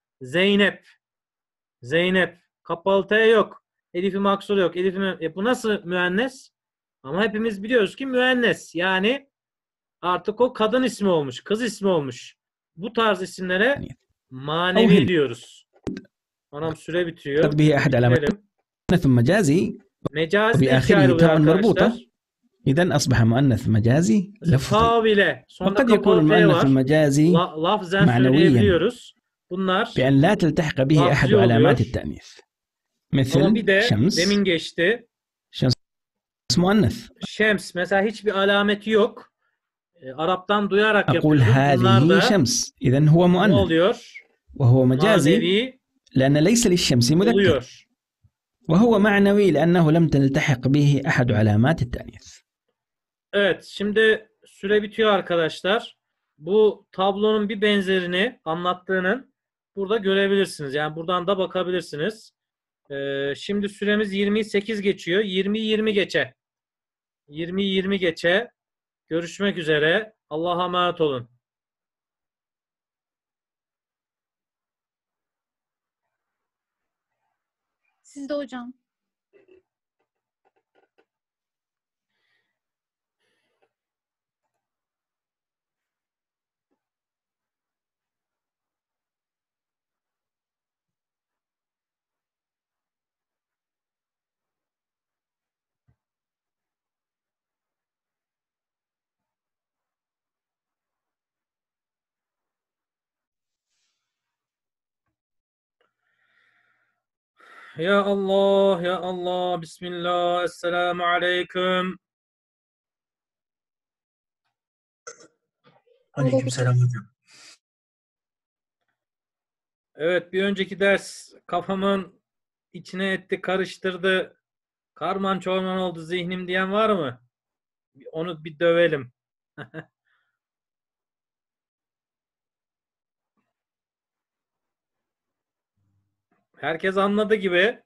[SPEAKER 1] Zeynep kapalı T yok. Elifi maksure yok. Bu nasıl müennes? Ama hepimiz biliyoruz ki müennes. Yani artık o kadın ismi olmuş. Kız ismi olmuş. Bu tarz isimlere manevi diyoruz. Anam süre bitiyor.
[SPEAKER 2] قد به أحد علامات
[SPEAKER 1] Bitirelim.
[SPEAKER 2] مؤنث مجازي
[SPEAKER 1] Mecazi de ikiye
[SPEAKER 2] وبآخره
[SPEAKER 1] ayrılıyor
[SPEAKER 2] تاء
[SPEAKER 1] arkadaşlar.
[SPEAKER 2] مربوطة إذن أصبح مؤنث مجازي لفظي.
[SPEAKER 1] Tavile. Sonunda
[SPEAKER 2] وقد يكون
[SPEAKER 1] kapalı T
[SPEAKER 2] المؤنث
[SPEAKER 1] var.
[SPEAKER 2] المجازي
[SPEAKER 1] Lafzen
[SPEAKER 2] معنوياً.
[SPEAKER 1] söyleyebiliyoruz. Bunlar
[SPEAKER 2] بأن لا تلتحق به أحد
[SPEAKER 1] لفظي
[SPEAKER 2] علامات
[SPEAKER 1] oluyor.
[SPEAKER 2] التأنيث
[SPEAKER 1] ama
[SPEAKER 2] مثل
[SPEAKER 1] bir de
[SPEAKER 2] شمس.
[SPEAKER 1] demin geçti.
[SPEAKER 2] شمس مؤنث.
[SPEAKER 1] Şems mesela hiçbir alameti yok. Araptan duyarak
[SPEAKER 2] أقول
[SPEAKER 1] yapıyoruz. Bunlar
[SPEAKER 2] هذه
[SPEAKER 1] da
[SPEAKER 2] شمس إذن هو
[SPEAKER 1] ne
[SPEAKER 2] مؤنث
[SPEAKER 1] oluyor?
[SPEAKER 2] وهو مجازي
[SPEAKER 1] Manevi
[SPEAKER 2] لأن ليس للشمس مذكر
[SPEAKER 1] oluyor.
[SPEAKER 2] وهو معنوي لأنه لم تلتحق به أحد علامات التأنيث.
[SPEAKER 1] Evet, şimdi süre bitiyor arkadaşlar. Bu tablonun bir benzerini anlattığının burada görebilirsiniz. Yani buradan da bakabilirsiniz. Şimdi süremiz 28 geçiyor. 20 geçe. 20 geçe. Görüşmek üzere. Allah'a emanet olun.
[SPEAKER 3] Siz de hocam.
[SPEAKER 1] Ya Allah, ya Allah, Bismillah, Esselamu Aleyküm.
[SPEAKER 4] Aleykümselam hocam.
[SPEAKER 1] Evet, bir önceki ders kafamın içine etti, karıştırdı. Karman çorman oldu zihnim diyen var mı? Onu bir dövelim. Herkes anladı gibi.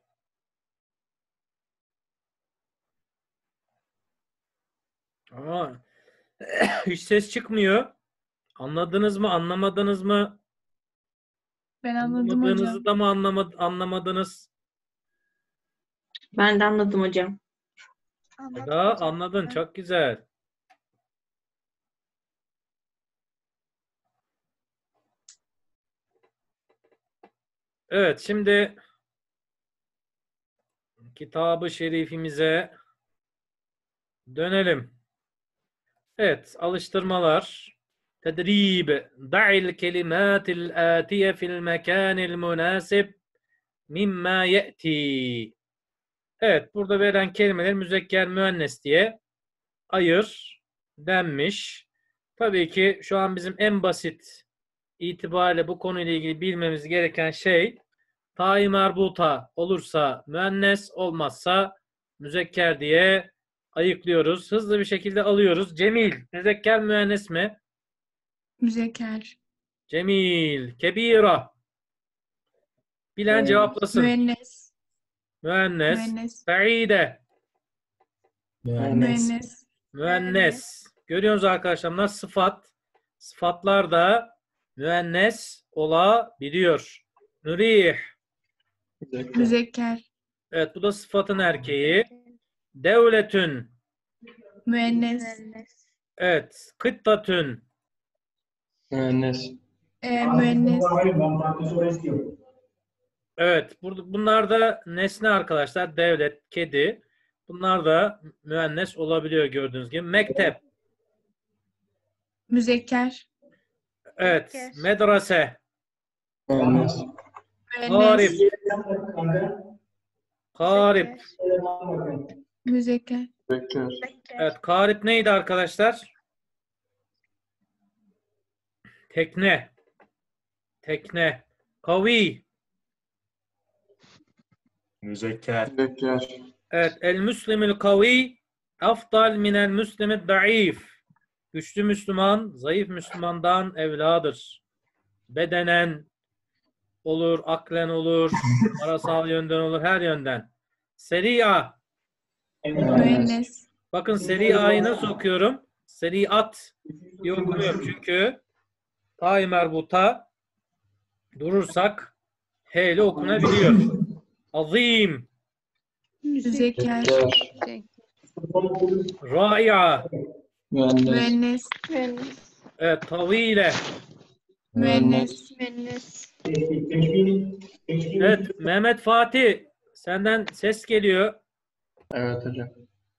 [SPEAKER 1] Ama hiç ses çıkmıyor. Anladınız mı, anlamadınız mı?
[SPEAKER 6] Ben anladım
[SPEAKER 1] Anlamadığınızı
[SPEAKER 6] hocam.
[SPEAKER 1] da mı anlamadınız?
[SPEAKER 7] Ben de anladım hocam.
[SPEAKER 1] Da anladın. Çok güzel. Evet, şimdi kitab-ı şerifimize dönelim. Evet, alıştırmalar. تدريب ضع الكلمات الآتية في المكان المناسب مما يأتي. Evet, burada verilen kelimeler müzekker müennes diye ayır denmiş. Tabii ki şu an bizim en basit itibariyle bu konuyla ilgili bilmemiz gereken şey ta-i merbuta olursa müennes, olmazsa müzekker diye ayıklıyoruz. Hızlı bir şekilde alıyoruz. Cemil, müzekker müennes mi?
[SPEAKER 6] Müzekker.
[SPEAKER 1] Cemil, kebira. Bilen cevaplasın.
[SPEAKER 6] Müennes.
[SPEAKER 1] Müennes.
[SPEAKER 6] Müennes.
[SPEAKER 1] Saide.
[SPEAKER 6] Müennes.
[SPEAKER 1] Müennes. Görüyorsunuz arkadaşlar, bunlar sıfat. Sıfatlar da müennes olabiliyor. Nurih.
[SPEAKER 6] Müzekker.
[SPEAKER 1] Evet, bu da sıfatın erkeği. Devletün.
[SPEAKER 6] Müennes.
[SPEAKER 1] Evet. Kıttatün.
[SPEAKER 6] Müennes.
[SPEAKER 1] Evet. Bunlar da nesne arkadaşlar. Devlet, kedi. Bunlar da müennes olabiliyor gördüğünüz gibi. Mektep.
[SPEAKER 6] Müzekker.
[SPEAKER 1] Evet. Medrese.
[SPEAKER 6] Müennes.
[SPEAKER 1] Karip. Karip.
[SPEAKER 6] Müzekker.
[SPEAKER 1] Evet. Karip neydi arkadaşlar? Tekne. Tekne. Kavi.
[SPEAKER 4] Müzekker.
[SPEAKER 1] Evet. El müslimül kavi afdal minel müslimid da'if. Güçlü Müslüman, zayıf Müslümandan evladır. Bedenen olur, aklen olur, parasal yönden olur, her yönden. Seri'a.
[SPEAKER 6] Müennes.
[SPEAKER 1] Bakın seri'ayı nasıl okuyorum? Seri'at diye okumuyorum. Çünkü ta-i merbuta durursak H ile okunabiliyor. Azim.
[SPEAKER 6] Müzekker.
[SPEAKER 1] Rai'a.
[SPEAKER 6] Müennes.
[SPEAKER 1] Evet, tavile.
[SPEAKER 6] Müennes.
[SPEAKER 1] Evet, Mehmet Fatih. Senden ses geliyor.
[SPEAKER 7] Evet hocam.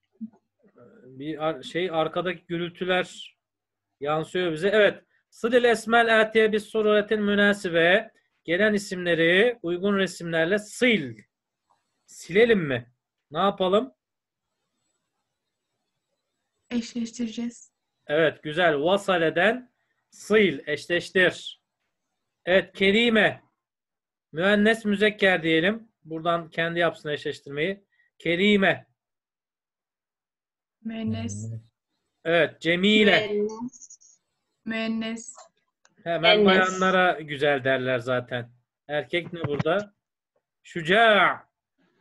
[SPEAKER 1] Bir arkadaki gürültüler yansıyor bize. Evet. Sıdil esmel atiye bis suretin münasibe. Gelen isimleri uygun resimlerle sil. Silelim mi? Ne yapalım?
[SPEAKER 6] Eşleştireceğiz.
[SPEAKER 1] Evet, güzel. Vasaleden sil, eşleştir. Evet, kerime. Müennes müzekker diyelim. Buradan kendi yapsın eşleştirmeyi. Kerime.
[SPEAKER 6] Müennes.
[SPEAKER 1] Evet, cemile.
[SPEAKER 6] Müennes.
[SPEAKER 1] Hemen bayanlara güzel derler zaten. Erkek ne burada? Şuca'.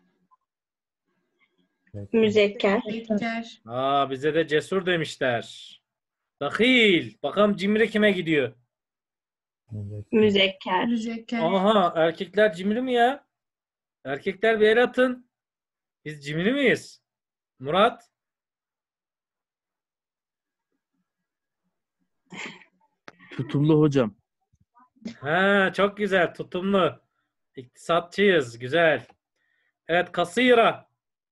[SPEAKER 8] Müzekker.
[SPEAKER 6] Müzekker.
[SPEAKER 1] Bize de cesur demişler. Dahil. Bakalım cimri kime gidiyor?
[SPEAKER 8] Müzekker.
[SPEAKER 6] Müzekker.
[SPEAKER 1] Aha, erkekler cimri mi ya? Erkekler bir el atın. Biz cimri miyiz? Murat?
[SPEAKER 7] Tutumlu hocam.
[SPEAKER 1] Ha, çok güzel. Tutumlu. İktisatçıyız. Güzel. Evet, kasira.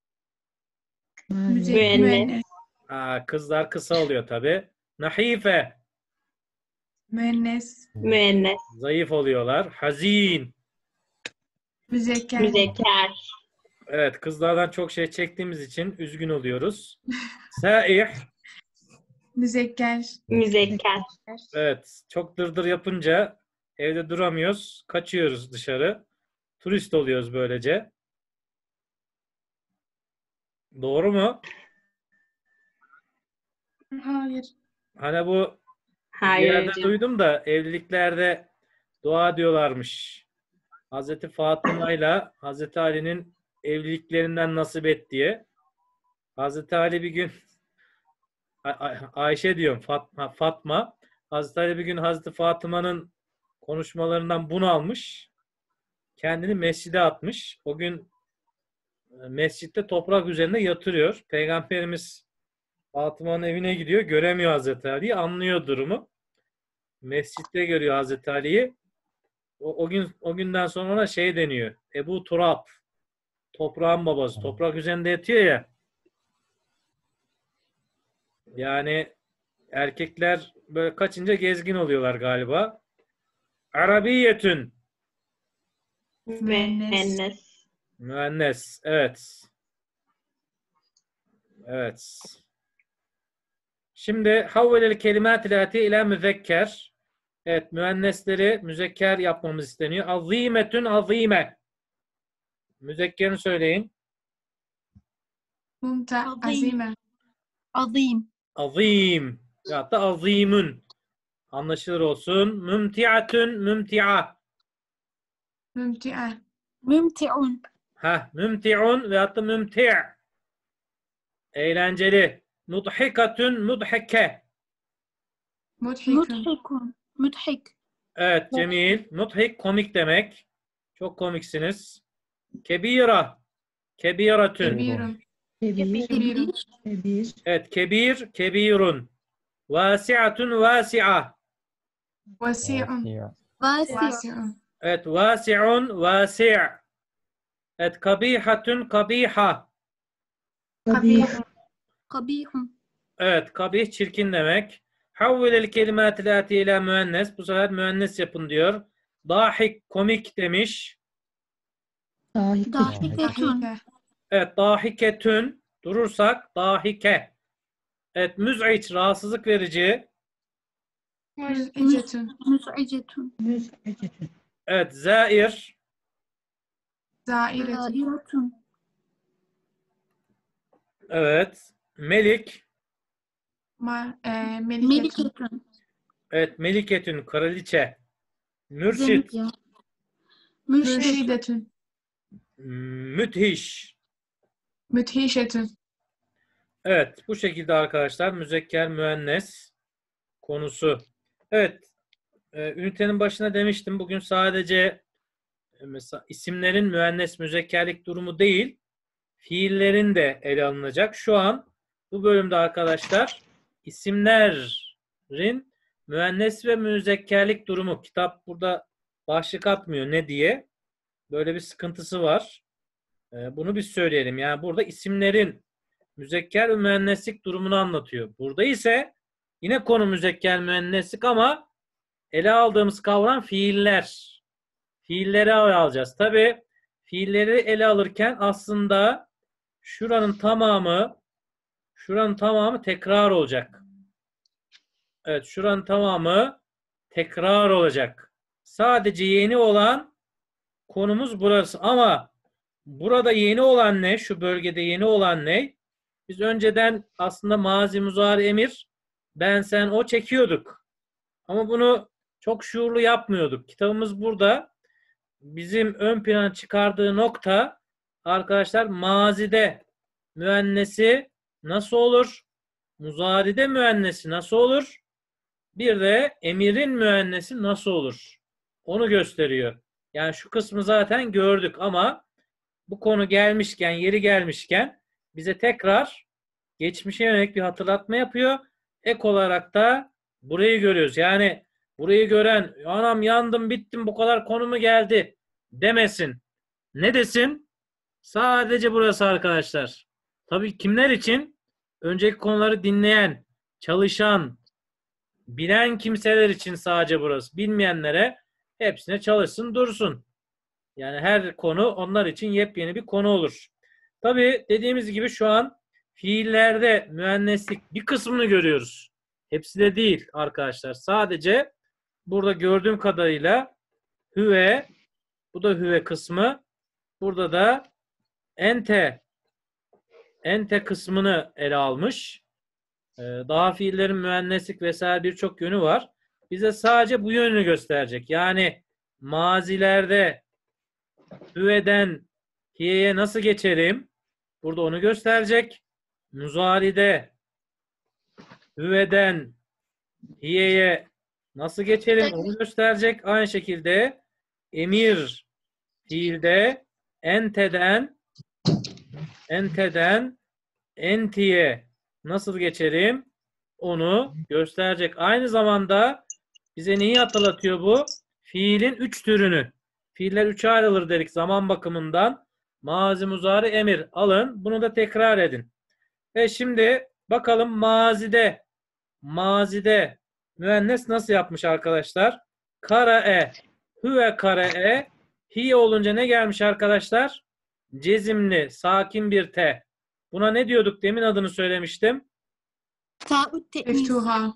[SPEAKER 6] Müennes.
[SPEAKER 1] Kızlar kısa oluyor tabi. Nahife.
[SPEAKER 6] Müennes.
[SPEAKER 8] Müennes.
[SPEAKER 1] Zayıf oluyorlar. Hazin.
[SPEAKER 6] Müzekker.
[SPEAKER 8] Müzekker.
[SPEAKER 1] Evet, kızlardan çok şey çektiğimiz için üzgün oluyoruz. Saih.
[SPEAKER 6] Müzekker.
[SPEAKER 8] Müzekker.
[SPEAKER 1] Evet, çok dırdır yapınca evde duramıyoruz. Kaçıyoruz dışarı. Turist oluyoruz böylece. Doğru mu?
[SPEAKER 6] Hayır.
[SPEAKER 1] Hani bu bir
[SPEAKER 8] Hayır
[SPEAKER 1] yerde
[SPEAKER 8] hocam.
[SPEAKER 1] duydum da evliliklerde dua diyorlarmış. Hazreti Fatıma ile Hazreti Ali'nin evliliklerinden nasip et diye. Hazreti Ali bir gün Ayşe diyorum, Fatma. Hazreti Ali bir gün Hazreti Fatıma'nın konuşmalarından bunalmış. Kendini mescide atmış. O gün mescitte toprak üzerinde yatırıyor. Peygamberimiz Fatıma'nın evine gidiyor. Göremiyor Hazreti Ali'yi. Anlıyor durumu. Mescitte görüyor Hazreti Ali'yi. O günden sonra ona şey deniyor. Ebu Turab. Toprağın babası. Toprak üzerinde yatıyor ya. Yani erkekler böyle kaçınca gezgin oluyorlar galiba. Arabiyetün.
[SPEAKER 8] Müennes.
[SPEAKER 1] Müennes. Evet. Evet. Şimdi havvelel kelimat ilati ila müzekker. Evet, müennesleri müzekker yapmamız isteniyor. Azimetün azime. Müzekkerini söyleyin.
[SPEAKER 6] ممتع عزيمة
[SPEAKER 3] Azim.
[SPEAKER 1] Azim. Ya da azimün. Anlaşılır olsun. Mümtiatün mümtia.
[SPEAKER 6] ممتعة
[SPEAKER 3] Mümti'un.
[SPEAKER 1] Mümti'un ve hatta mümti'. Eğlenceli. Mudhikatün mudhike.
[SPEAKER 6] مضحك
[SPEAKER 3] Mudhikun. Mudhik.
[SPEAKER 1] Evet, cemil. Mudhik komik demek. Çok komiksiniz. Kebira. Kebiratün.
[SPEAKER 6] كبير
[SPEAKER 5] Kebir,
[SPEAKER 6] كبير
[SPEAKER 5] kebir,
[SPEAKER 1] Evet, kebir, kebirun. Vasi'atun vasi'a.
[SPEAKER 6] وسيع
[SPEAKER 3] Vasi.
[SPEAKER 6] واسع
[SPEAKER 1] Evet, vasi'un vasi'. Evet, kabihatun kabiha.
[SPEAKER 5] kabih,
[SPEAKER 3] Kabihun.
[SPEAKER 1] Evet, kabih çirkin demek. Havvilel kelimatil ati ila müennes. Bu sefer müennes yapın diyor. Dahik komik demiş.
[SPEAKER 5] dahik,
[SPEAKER 3] Dahiketun.
[SPEAKER 6] ضحكة
[SPEAKER 1] Evet, dahiketün. Durursak dahike. Evet, müz'iç rahatsızlık verici.
[SPEAKER 6] مزعجة
[SPEAKER 3] Müz'icetun.
[SPEAKER 5] müz'ecetün,
[SPEAKER 1] Evet, zair.
[SPEAKER 6] زائرة
[SPEAKER 3] Zairatun.
[SPEAKER 1] Evet, melik.
[SPEAKER 6] ملكة
[SPEAKER 3] Meliketun.
[SPEAKER 1] Evet, meliketün kraliçe. Mürşit.
[SPEAKER 3] Zenit ya. Mürşidetun.
[SPEAKER 6] مرشدة
[SPEAKER 1] Müthiş.
[SPEAKER 6] مدهشة
[SPEAKER 1] Evet, bu şekilde arkadaşlar müzekker müennes konusu. Evet, ünitenin başına demiştim. Bugün sadece mesela isimlerin müennes müzekkerlik durumu değil, fiillerin de ele alınacak. Şu an bu bölümde arkadaşlar isimlerin müennes ve müzekkerlik durumu. Kitap burada başlık atmıyor ne diye. Böyle bir sıkıntısı var. Bunu biz söyleyelim. Yani burada isimlerin müzekker ve müenneslik durumunu anlatıyor. Burada ise yine konu müzekker müenneslik ama ele aldığımız kavram fiiller. Fiilleri alacağız. Tabii fiilleri ele alırken aslında şuranın tamamı tekrar olacak. Evet, şuranın tamamı tekrar olacak. Sadece yeni olan konumuz burası. Ama burada yeni olan ne? Şu bölgede yeni olan ne? Biz önceden aslında mazi, muzari, emir, ben, sen, o çekiyorduk. Ama bunu çok şuurlu yapmıyorduk. Kitabımız burada bizim ön plana çıkardığı nokta arkadaşlar mazide müennesi nasıl olur? Muzaride müennesi nasıl olur? Bir de emirin müennesi nasıl olur? Onu gösteriyor. Yani şu kısmı zaten gördük ama bu konu gelmişken, yeri gelmişken bize tekrar geçmişe yönelik bir hatırlatma yapıyor. Ek olarak da burayı görüyoruz. Yani burayı gören anam yandım bittim bu kadar konu mu geldi demesin. Ne desin? Sadece burası arkadaşlar. Tabii kimler için? Önceki konuları dinleyen, çalışan, bilen kimseler için sadece burası. Bilmeyenlere hepsine çalışsın dursun. Yani her konu onlar için yepyeni bir konu olur. Tabii dediğimiz gibi şu an fiillerde müenneslik bir kısmını görüyoruz. Hepsi de değil arkadaşlar. Sadece burada gördüğüm kadarıyla hüve, bu da hüve kısmı. Burada da ente kısmını ele almış. Daha fiillerin müenneslik vesaire birçok yönü var. Bize sadece bu yönünü gösterecek. Yani mazilerde hüveden hiyeye nasıl geçerim? Burada onu gösterecek. Muzari'de hüveden hiyeye nasıl geçerim? Onu gösterecek. Aynı şekilde emir fiilde enteden entiye nasıl geçerim? Onu gösterecek. Aynı zamanda bize neyi hatırlatıyor bu? Fiilin 3 türünü. Fiiller 3'e ayrılır dedik zaman bakımından. Mazi, muzari, emir. Alın. Bunu da tekrar edin. Ve şimdi bakalım mazide müennes nasıl yapmış arkadaşlar? Karae, hüve karae, hiye olunca ne gelmiş arkadaşlar? Cezimli, sakin bir T. Buna ne diyorduk? Demin adını söylemiştim.
[SPEAKER 3] Ta'ut te'nis.
[SPEAKER 6] مفتوحة.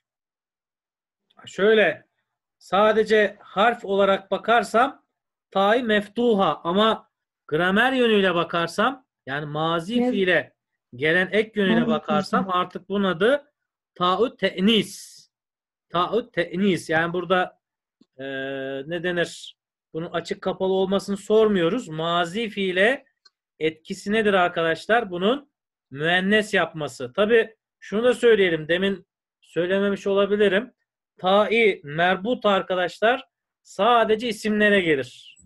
[SPEAKER 1] Şöyle sadece harf olarak bakarsam ta'yı meftuha, ama gramer yönüyle bakarsam, yani mazi
[SPEAKER 5] Evet.
[SPEAKER 1] fiile gelen ek yönüyle
[SPEAKER 5] Mazi
[SPEAKER 1] bakarsam artık bunun adı ta'ut te'nis. Ta'ut te'nis. Yani burada ne denir? Bunun açık kapalı olmasını sormuyoruz. Mazi fiile etkisi nedir arkadaşlar? Bunun müennes yapması. Tabi şunu da söyleyelim. Demin söylememiş olabilirim. Ta'i merbut arkadaşlar sadece isimlere gelir.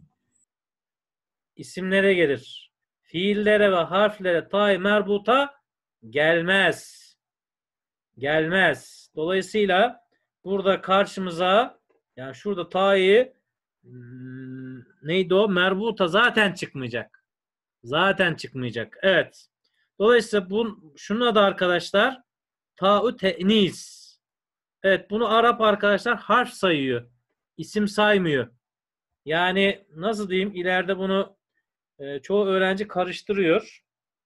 [SPEAKER 1] İsimlere gelir. Fiillere ve harflere ta'i merbuta gelmez. Gelmez. Dolayısıyla burada karşımıza, yani şurada ta'i neydi o? Merbuta zaten çıkmayacak. Zaten çıkmayacak. Evet. Dolayısıyla şunun adı arkadaşlar ta'u te'nis. Evet, bunu Arap arkadaşlar harf sayıyor. İsim saymıyor. Yani nasıl diyeyim, ileride bunu çoğu öğrenci karıştırıyor.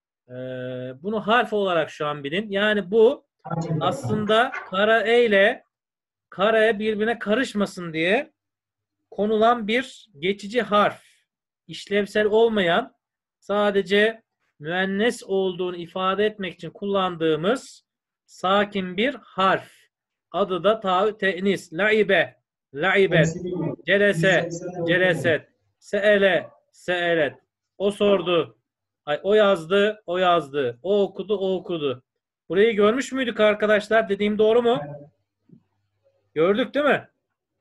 [SPEAKER 1] Bunu harf olarak şu an bilin. Yani bu aslında kara e ile karaya birbirine karışmasın diye konulan bir geçici harf. İşlevsel olmayan, sadece müennes olduğunu ifade etmek için kullandığımız sakin bir harf. Adı da ta'u te'nis. La'ibe, la'ibet, celese, celeset, se'ele, se'elet. O sordu. O yazdı, o yazdı. O okudu, o okudu. Burayı görmüş müydük arkadaşlar? Dediğim doğru mu? Gördük değil mi?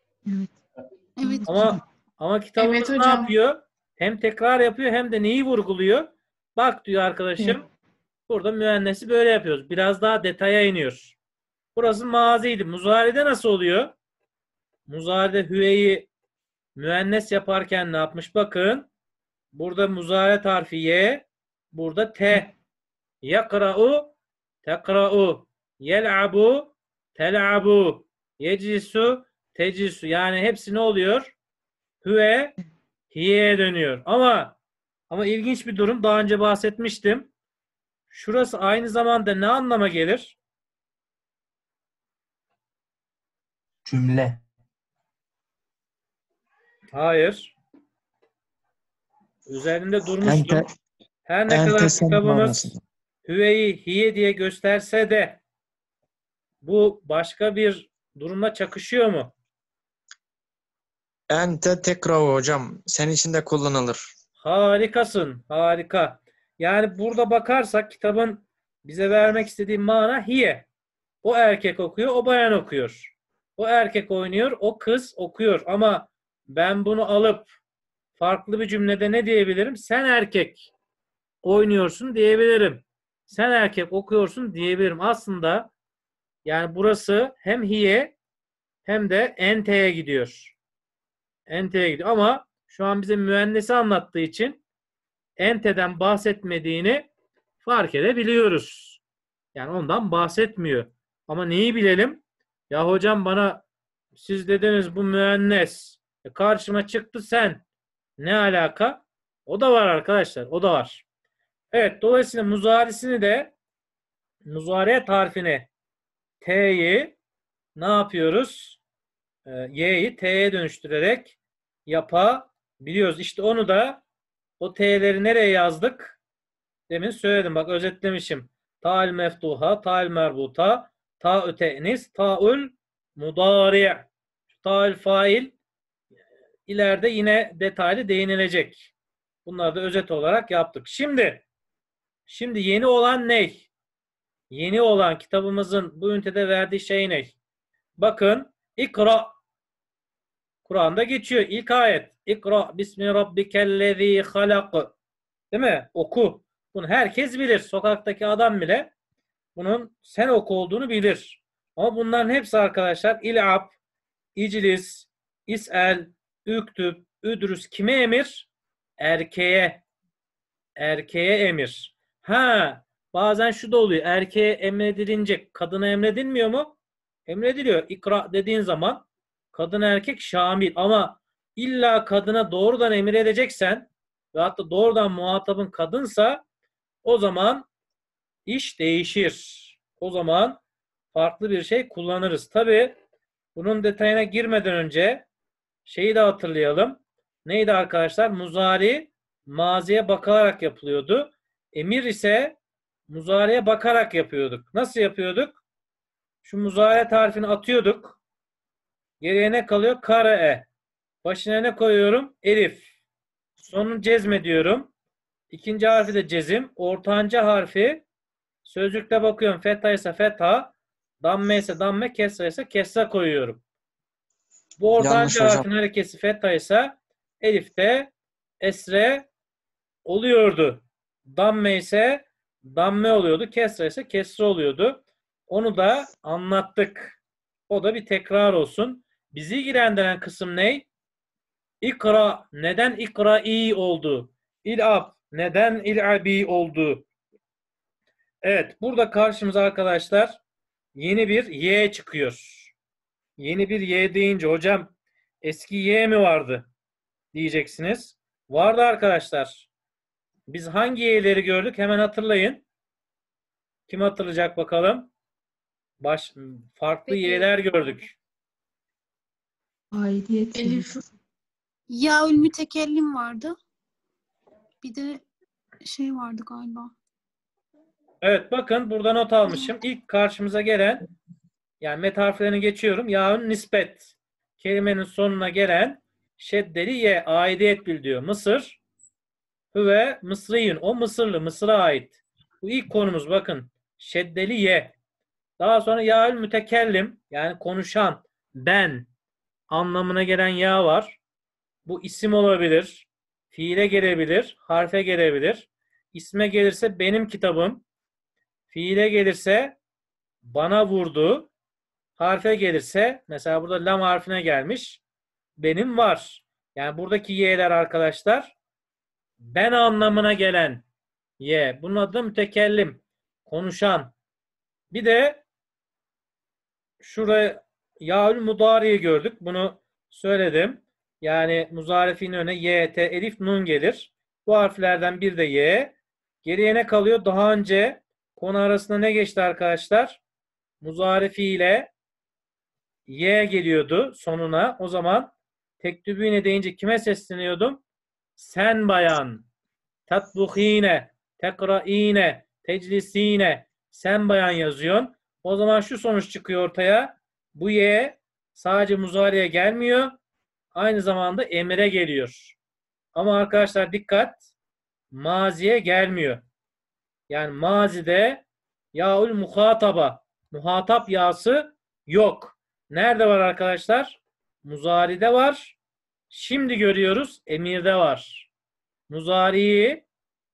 [SPEAKER 3] Evet hocam.
[SPEAKER 1] Ama kitabımız
[SPEAKER 6] Evet
[SPEAKER 1] ne
[SPEAKER 6] hocam.
[SPEAKER 1] yapıyor? Hem tekrar yapıyor hem de neyi vurguluyor? Bak diyor arkadaşım. Burada müennesi böyle yapıyoruz. Biraz daha detaya iniyor. Burası maziydi. Muzari'de nasıl oluyor? Muzari'de hüveyi müennes yaparken ne yapmış? Bakın. Burada muzaret harfi Y. Burada T. Yakra'u, tekra'u. Yel'abu, tel'abu. Yecisu, tecisu. Yani hepsi ne oluyor? Hüve, hiye'ye dönüyor. Ama ilginç bir durum. Daha önce bahsetmiştim. Şurası aynı zamanda ne anlama gelir?
[SPEAKER 7] Cümle.
[SPEAKER 1] Hayır. Üzerinde durmuştum.
[SPEAKER 4] Ente,
[SPEAKER 1] Her ne kadar
[SPEAKER 4] ente
[SPEAKER 1] kitabımız
[SPEAKER 4] manasında.
[SPEAKER 1] hüveyi hiye diye gösterse de bu başka bir durumla çakışıyor mu?
[SPEAKER 4] Ente tekrar hocam. Senin için de kullanılır.
[SPEAKER 1] Harikasın. Harika. Yani burada bakarsak kitabın bize vermek istediği mana hiye. O erkek okuyor, o bayan okuyor. O erkek oynuyor, o kız okuyor. Ama ben bunu alıp farklı bir cümlede ne diyebilirim? Sen erkek oynuyorsun diyebilirim. Sen erkek okuyorsun diyebilirim. Aslında yani burası hem hiye hem de ente'ye gidiyor. Ente'ye gidiyor. Ama şu an bize müennesi anlattığı için ente'den bahsetmediğini fark edebiliyoruz. Yani ondan bahsetmiyor. Ama neyi bilelim? Ya hocam bana siz dediniz bu müennes. Karşıma çıktı sen. Ne alaka? O da var arkadaşlar. O da var. Evet. Dolayısıyla muzarisini de muzariye tarifini T'yi ne yapıyoruz? Y'yi T'ye dönüştürerek yapabiliyoruz. İşte onu da o T'leri nereye yazdık? Demin söyledim. Bak özetlemişim. Ta'l meftuha, ta'l merbuta, ta'ü te'nis, ta'ül mudari'. Ta'ül fail ileride yine detaylı değinilecek. Bunları da özet olarak yaptık. Şimdi yeni olan ne? Yeni olan kitabımızın bu ünitede verdiği şey ne? Bakın ikra. Kur'an'da geçiyor. İlk ayet. İkra bismi rabbikellezî halak. Değil mi? Oku. Bunu herkes bilir. Sokaktaki adam bile bunun sen oku olduğunu bilir. Ama bunların hepsi arkadaşlar il'ab, iclis, is'el, üktüb, üdrüs kime emir? Erkeğe. Erkeğe emir. Bazen şu da oluyor. Erkeğe emredilince kadına emredilmiyor mu? Emrediliyor. İkra dediğin zaman kadın erkek şamil ama illa kadına doğrudan emir edeceksen ve hatta doğrudan muhatabın kadınsa o zaman iş değişir. O zaman farklı bir şey kullanırız. Tabii bunun detayına girmeden önce şeyi de hatırlayalım. Neydi arkadaşlar? Muzari maziye bakarak yapılıyordu. Emir ise muzariye bakarak yapıyorduk. Nasıl yapıyorduk? Şu muzari harfini atıyorduk. Geriye ne kalıyor? Kare. Başına ne koyuyorum? Elif. Sonunu cezme diyorum. İkinci harfi de cezim. Ortanca harfi sözcükte bakıyorum. Fetha ise fetha, damme ise damme, kesra ise kesra koyuyorum. Bu
[SPEAKER 4] Yanlış
[SPEAKER 1] ortanca
[SPEAKER 4] hocam.
[SPEAKER 1] harfin harekesi fetha ise elifte esre oluyordu. Damme ise damme oluyordu. Kesra ise kesra oluyordu. Onu da anlattık. O da bir tekrar olsun. Bizi ilgilendiren kısım ne? İkra. Neden ikra'i oldu? İl'ab. Neden il'abi oldu? Evet. Burada karşımıza arkadaşlar yeni bir Y çıkıyor. Yeni bir Y deyince hocam eski Y mi vardı? Diyeceksiniz. Vardı arkadaşlar. Biz hangi Y'leri gördük? Hemen hatırlayın. Kim hatırlayacak bakalım? Farklı
[SPEAKER 3] Peki.
[SPEAKER 1] Y'ler gördük.
[SPEAKER 5] Aidiyet.
[SPEAKER 6] Elif.
[SPEAKER 3] Yaül mütekellim vardı. Bir de şey vardı galiba.
[SPEAKER 1] Evet bakın burada not almışım. İlk karşımıza gelen yani met harflerini geçiyorum. Ya'un nispet. Kelimenin sonuna gelen şeddeli ye aidiyet bildiriyor. Mısır ve Mısriyun. O Mısırlı. Mısır'a ait. Bu ilk konumuz bakın. Şeddeli ye. Daha sonra ya'ül mütekellim yani konuşan ben anlamına gelen ya var. Bu isim olabilir. Fiile gelebilir. Harfe gelebilir. İsme gelirse benim kitabım. Fiile gelirse bana vurdu. Harfe gelirse mesela burada lam harfine gelmiş. Benim var. Yani buradaki y'ler arkadaşlar ben anlamına gelen y. Bunun adı da mütekellim. Konuşan. Bir de şuraya yaül mudari'yi gördük. Bunu söyledim. Yani muzarifin önüne y, t, elif, nun gelir. Bu harflerden bir de y. Geriye ne kalıyor? Daha önce konu arasında ne geçti arkadaşlar? Muzarifi ile y geliyordu sonuna. O zaman tektübüne deyince kime sesleniyordum? Sen bayan. Tatbuhine, tekraine, teclisine. Sen bayan yazıyorsun. O zaman şu sonuç çıkıyor ortaya. Bu y sadece muzariye gelmiyor. Aynı zamanda emire geliyor. Ama arkadaşlar dikkat. Maziye gelmiyor. Yani mazide yaul muhataba. Muhatap yası yok. Nerede var arkadaşlar? Muzari'de var. Şimdi görüyoruz emirde var. Muzari'yi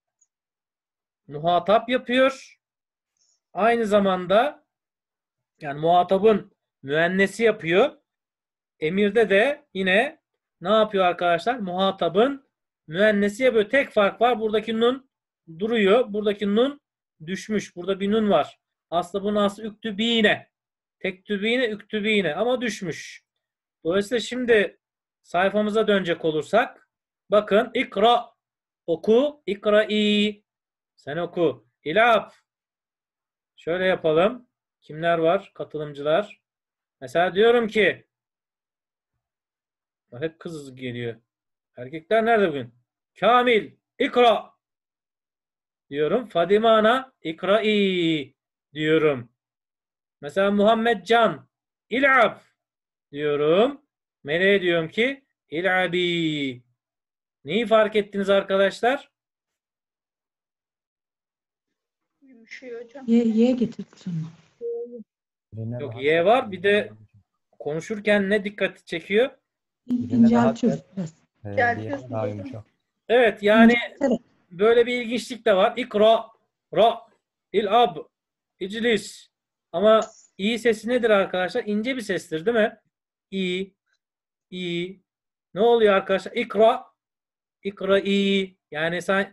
[SPEAKER 1] muhatap yapıyor. Aynı zamanda yani muhatabın müennesi yapıyor. Emirde de yine ne yapıyor arkadaşlar? Muhatabın müennesi yapıyor. Tek fark var. Buradaki nun duruyor. Buradaki nun düşmüş. Burada bir nun var. Aslında bunun aslı üktübine. Tektübine, üktübine ama düşmüş. Dolayısıyla şimdi sayfamıza dönecek olursak bakın ikra oku, ikra'i sen oku. İlab şöyle yapalım. Kimler var? Katılımcılar. Mesela diyorum ki hep kız geliyor. Erkekler nerede bugün? Kamil, ikra diyorum. Fadime ana, ikra'i diyorum. Mesela Muhammed Can, il'ab diyorum. Meleğe diyorum ki il'abi. Neyi fark ettiniz arkadaşlar?
[SPEAKER 5] Y getirdik sonra.
[SPEAKER 1] Yok Y var. Bir de konuşurken ne dikkati çekiyor?
[SPEAKER 5] İnceltiyoruz biraz.
[SPEAKER 7] Daha yumuşak.
[SPEAKER 1] Evet yani
[SPEAKER 5] Evet.
[SPEAKER 1] böyle bir ilginçlik de var. İkra, ra, il'ab, iclis. Ama i sesi nedir arkadaşlar? İnce bir sestir değil mi? İ. Ne oluyor arkadaşlar? İkra, ikra'i. Yani sen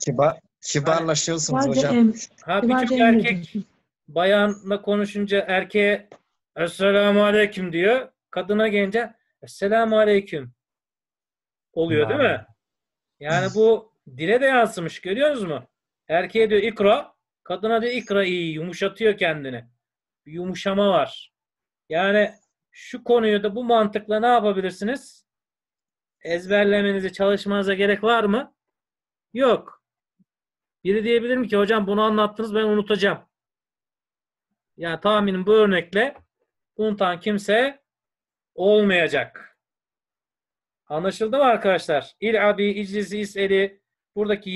[SPEAKER 4] Kibarlaşıyorsunuz
[SPEAKER 5] Sadece
[SPEAKER 4] hocam.
[SPEAKER 5] em,
[SPEAKER 1] ha
[SPEAKER 5] kibarca
[SPEAKER 1] birçok
[SPEAKER 5] emrediyorsun.
[SPEAKER 1] erkek bayanla konuşunca erkeğe Esselamu aleyküm diyor. Kadına gelince Esselamu aleyküm oluyor değil mi? Yani bu dile de yansımış, görüyorsunuz mu? Erkeğe diyor ikra, kadına diyor ikra, iyi yumuşatıyor kendini. Bir yumuşama var. Yani şu konuyu da bu mantıkla ne yapabilirsiniz? Ezberlemenize, çalışmanıza gerek var mı? Yok. Biri diyebilir mi ki hocam bunu anlattınız ben unutacağım. Yani tahminim bu örnekle unutan kimse olmayacak. Anlaşıldı mı arkadaşlar? İl'abi, iclisi, is'eli buradaki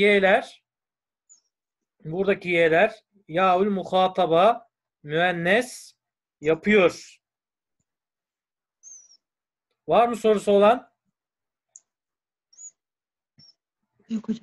[SPEAKER 1] y'ler yaul muhataba müennes yapıyor. Var mı sorusu olan?
[SPEAKER 5] Yok hocam.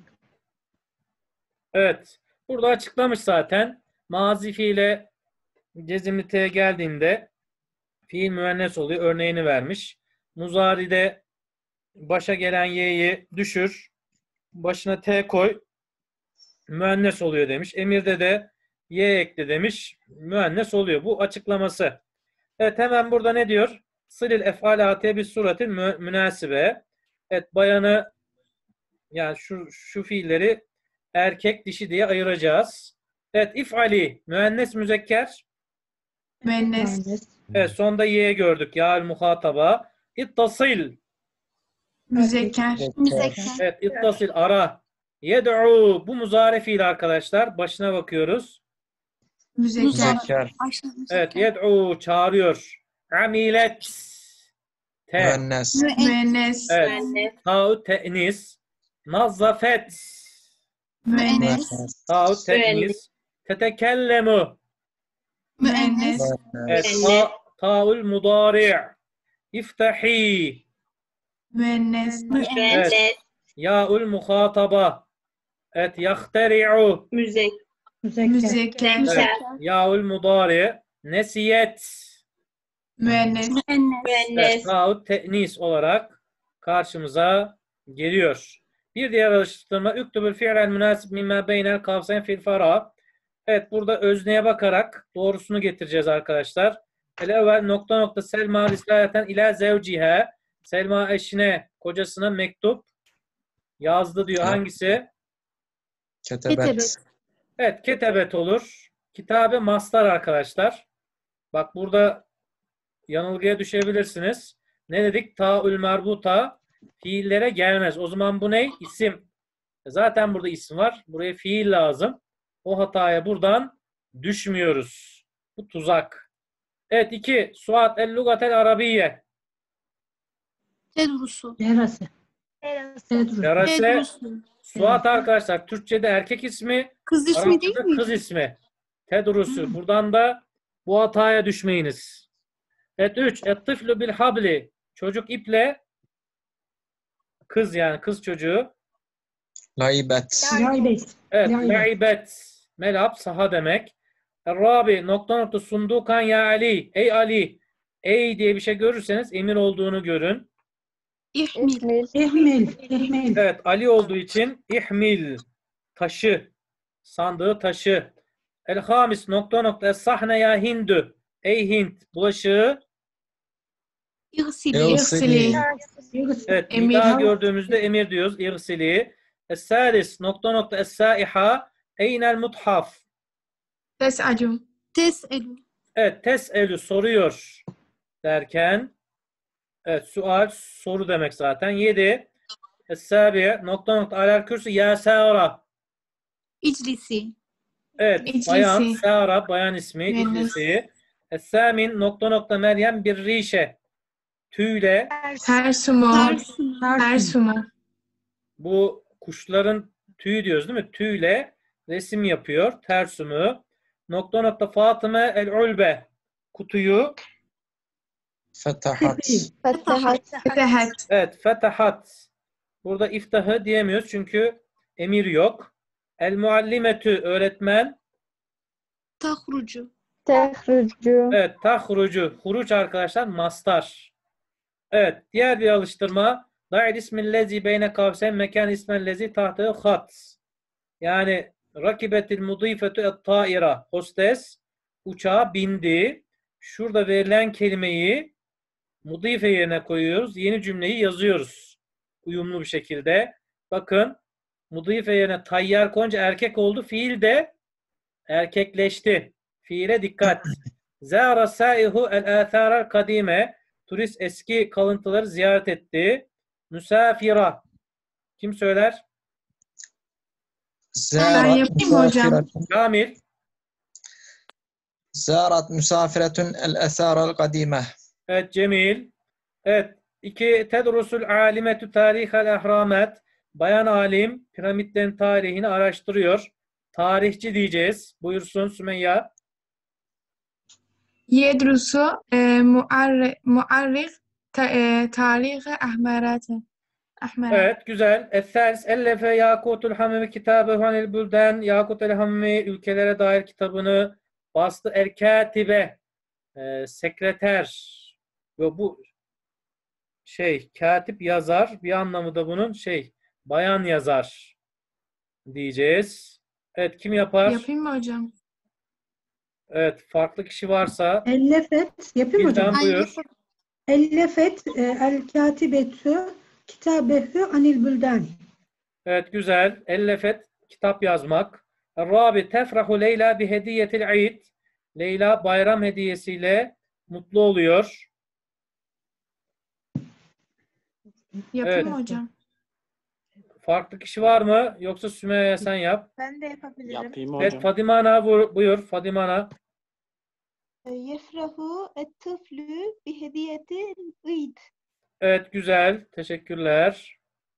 [SPEAKER 1] Evet. Burada açıklamış zaten. Mazi fiile cezimli T geldiğinde fiil müennes oluyor. Örneğini vermiş. Muzari'de başa gelen y'yi düşür. Başına T koy. Müennes oluyor demiş. Emirde de y ekle demiş. Müennes oluyor. Bu açıklaması. Evet, hemen burada ne diyor? Sılil ef'alâte bis suretin münasibe. Evet, bayanı yani şu fiilleri erkek dişi diye ayıracağız. Evet, if'ali müennes müzekker.
[SPEAKER 6] müennes,
[SPEAKER 1] Evet, sonda y gördük. Ya'l muhataba. İttasil.
[SPEAKER 6] müzekker,
[SPEAKER 1] Evet, ittasil ara. Yed'u. Bu muzari fiil arkadaşlar. Başına bakıyoruz.
[SPEAKER 6] müzekker,
[SPEAKER 4] Müzekker.
[SPEAKER 1] Evet, yed'u çağırıyor. Amilet. Te.
[SPEAKER 4] Müennes.
[SPEAKER 6] müennes,
[SPEAKER 1] Evet.
[SPEAKER 8] Müennes.
[SPEAKER 1] Ta'u te'nis. Nazzafet.
[SPEAKER 6] müennes,
[SPEAKER 1] Ta'u te'nis. Tetekellemu.
[SPEAKER 6] müennes,
[SPEAKER 1] Evet. Ta'ul mudari'. İftahi.
[SPEAKER 6] müennes,
[SPEAKER 8] Müennes.
[SPEAKER 1] Ya'ul muhataba. Evet. Yahtari'u.
[SPEAKER 8] Müzekker.
[SPEAKER 5] Müzekker.
[SPEAKER 6] müzekker,
[SPEAKER 1] Ya'ul mudari'. Nesiyet.
[SPEAKER 6] müennes,
[SPEAKER 1] Evet.
[SPEAKER 8] Müennes.
[SPEAKER 1] Ta'u te'nis olarak karşımıza geliyor. Bir diğer alıştırma üktübül fi'lel münasib mimma beynel kavsayn fil fara. Evet, burada özneye bakarak doğrusunu getireceğiz arkadaşlar. El evvel nokta nokta Selma risaleten ila zevciha. Selma eşine, kocasına mektup yazdı diyor.
[SPEAKER 4] Evet.
[SPEAKER 1] Hangisi?
[SPEAKER 4] Ketebet.
[SPEAKER 1] Evet, ketebet olur. Kitabe mastar arkadaşlar. Bak burada yanılgıya düşebilirsiniz. Ne dedik? Ta'ül merbuta fiillere gelmez. O zaman bu ne? İsim. Zaten burada isim var. Buraya fiil lazım. O hataya buradan düşmüyoruz. Bu tuzak. Evet, 2. Suat el-lugatel arabiye.
[SPEAKER 3] Tedrusu.
[SPEAKER 5] Yarası.
[SPEAKER 1] Yarase.
[SPEAKER 3] Tedrusu.
[SPEAKER 1] Suat arkadaşlar Türkçe'de erkek ismi,
[SPEAKER 3] Kız ismi değil
[SPEAKER 1] Arapçada
[SPEAKER 3] mi?
[SPEAKER 1] kız ismi. Tedrusu. Buradan da bu hataya düşmeyiniz. Evet, 3. Et-tıflu bil habli. Çocuk iple, kız yani kız çocuğu.
[SPEAKER 4] Laibet.
[SPEAKER 5] Laibet.
[SPEAKER 1] Evet,
[SPEAKER 5] Laibet.
[SPEAKER 1] laibet. Melab, saha demek. Rabi, nokta nokta sundukan ya Ali. Ey Ali. Ey diye bir şey görürseniz emir olduğunu görün.
[SPEAKER 3] İhmil.
[SPEAKER 5] İhmil.
[SPEAKER 1] Evet, Ali olduğu için ihmil. Taşı. Sandığı taşı. El-hamis, nokta nokta sahne ya Hindü. Ey Hint. Bulaşığı.
[SPEAKER 3] İğsili.
[SPEAKER 6] İğsili.
[SPEAKER 1] Evet,
[SPEAKER 6] Emir.
[SPEAKER 1] nida gördüğümüzde emir diyoruz. İğsili. Es-salis, nokta nokta es-saiha. Eynel muthaf.
[SPEAKER 6] tes'alu,
[SPEAKER 3] Tes'elu.
[SPEAKER 1] Evet, tes'elü soruyor derken, evet, sual soru demek zaten. 7. Es-sabiye, nokta nokta alel kürsü ya Sara.
[SPEAKER 3] İclisi.
[SPEAKER 1] Evet,
[SPEAKER 6] İclisi.
[SPEAKER 1] bayan Sara, bayan ismi,
[SPEAKER 6] Müennes.
[SPEAKER 1] iclisi. Es-samin, nokta nokta Meryem bir rişe. Tüyle.
[SPEAKER 6] tersumu,
[SPEAKER 3] Tersumu.
[SPEAKER 6] tersumu,
[SPEAKER 1] Bu kuşların tüyü diyoruz değil mi? Tüyle resim yapıyor. Tersümü. Nokta nokta Fatıma el-ulbe. Kutuyu.
[SPEAKER 4] Fetahat.
[SPEAKER 6] fetehat,
[SPEAKER 1] Evet, fetahat. Burada iftahı diyemiyoruz çünkü emir yok. El-muallimetü öğretmen.
[SPEAKER 3] Tahrucu.
[SPEAKER 1] Evet, tahrucu. Huruç arkadaşlar mastar. Evet, diğer bir alıştırma. Da'il ismillezi beyne kavsen mekan ismellezi tahtı hat. Yani rakibetil mudifetü et-taira. Hostes uçağa bindi. Şurada verilen kelimeyi mudife yerine koyuyoruz. Yeni cümleyi yazıyoruz. Uyumlu bir şekilde. Bakın mudife yerine tayyar koyunca erkek oldu. Fiil de erkekleşti. Fiile dikkat. Zâra sâihu el-âthâral kadîme. Turist eski kalıntıları ziyaret etti. Müsafira. Kim söyler?
[SPEAKER 6] Ben
[SPEAKER 4] زارت
[SPEAKER 6] yapayım mı hocam?
[SPEAKER 4] مسافرة
[SPEAKER 1] Kamil.
[SPEAKER 4] زارت مسافرة الآثار القديمة.
[SPEAKER 1] Evet, Cemil. Evet. 2. Tedrusul alimetü tarihel ehramet. Bayan alim piramitlerin tarihini araştırıyor. Tarihçi diyeceğiz. Buyursun Sümeyya.
[SPEAKER 6] يدرس مؤرخ تاريخ أحمرات.
[SPEAKER 1] Evet, güzel. Es-sâlis ellefe Yakutul Hamimi kitabı hanil bülden. Yakut el-Hamimi ülkelere dair kitabını bastı. El-Kâtibe sekreter. Ve bu katip yazar. Bir anlamı da bunun bayan yazar diyeceğiz. Evet, kim yapar?
[SPEAKER 6] Yapayım mı hocam?
[SPEAKER 1] Evet, farklı kişi varsa
[SPEAKER 5] Ellefet. Yapayım mı hocam?
[SPEAKER 1] Bildan buyur.
[SPEAKER 5] Ellefet el-katibetü kitabehü anil büldan.
[SPEAKER 1] Evet, güzel. Ellefet kitap yazmak. Rabi tefrahu Leyla bi hediyetil Eid. Leyla bayram hediyesiyle mutlu oluyor.
[SPEAKER 6] Yapayım
[SPEAKER 1] Evet.
[SPEAKER 6] mı hocam?
[SPEAKER 1] Farklı kişi var mı? Yoksa Sümeyye sen yap.
[SPEAKER 9] Ben de yapabilirim.
[SPEAKER 7] Yapayım
[SPEAKER 1] Evet,
[SPEAKER 7] hocam.
[SPEAKER 1] Fadime Ana buyur. Fadime Ana.
[SPEAKER 9] Yefrahu et-tıflü bi hediyetil id.
[SPEAKER 1] Evet, güzel. Teşekkürler.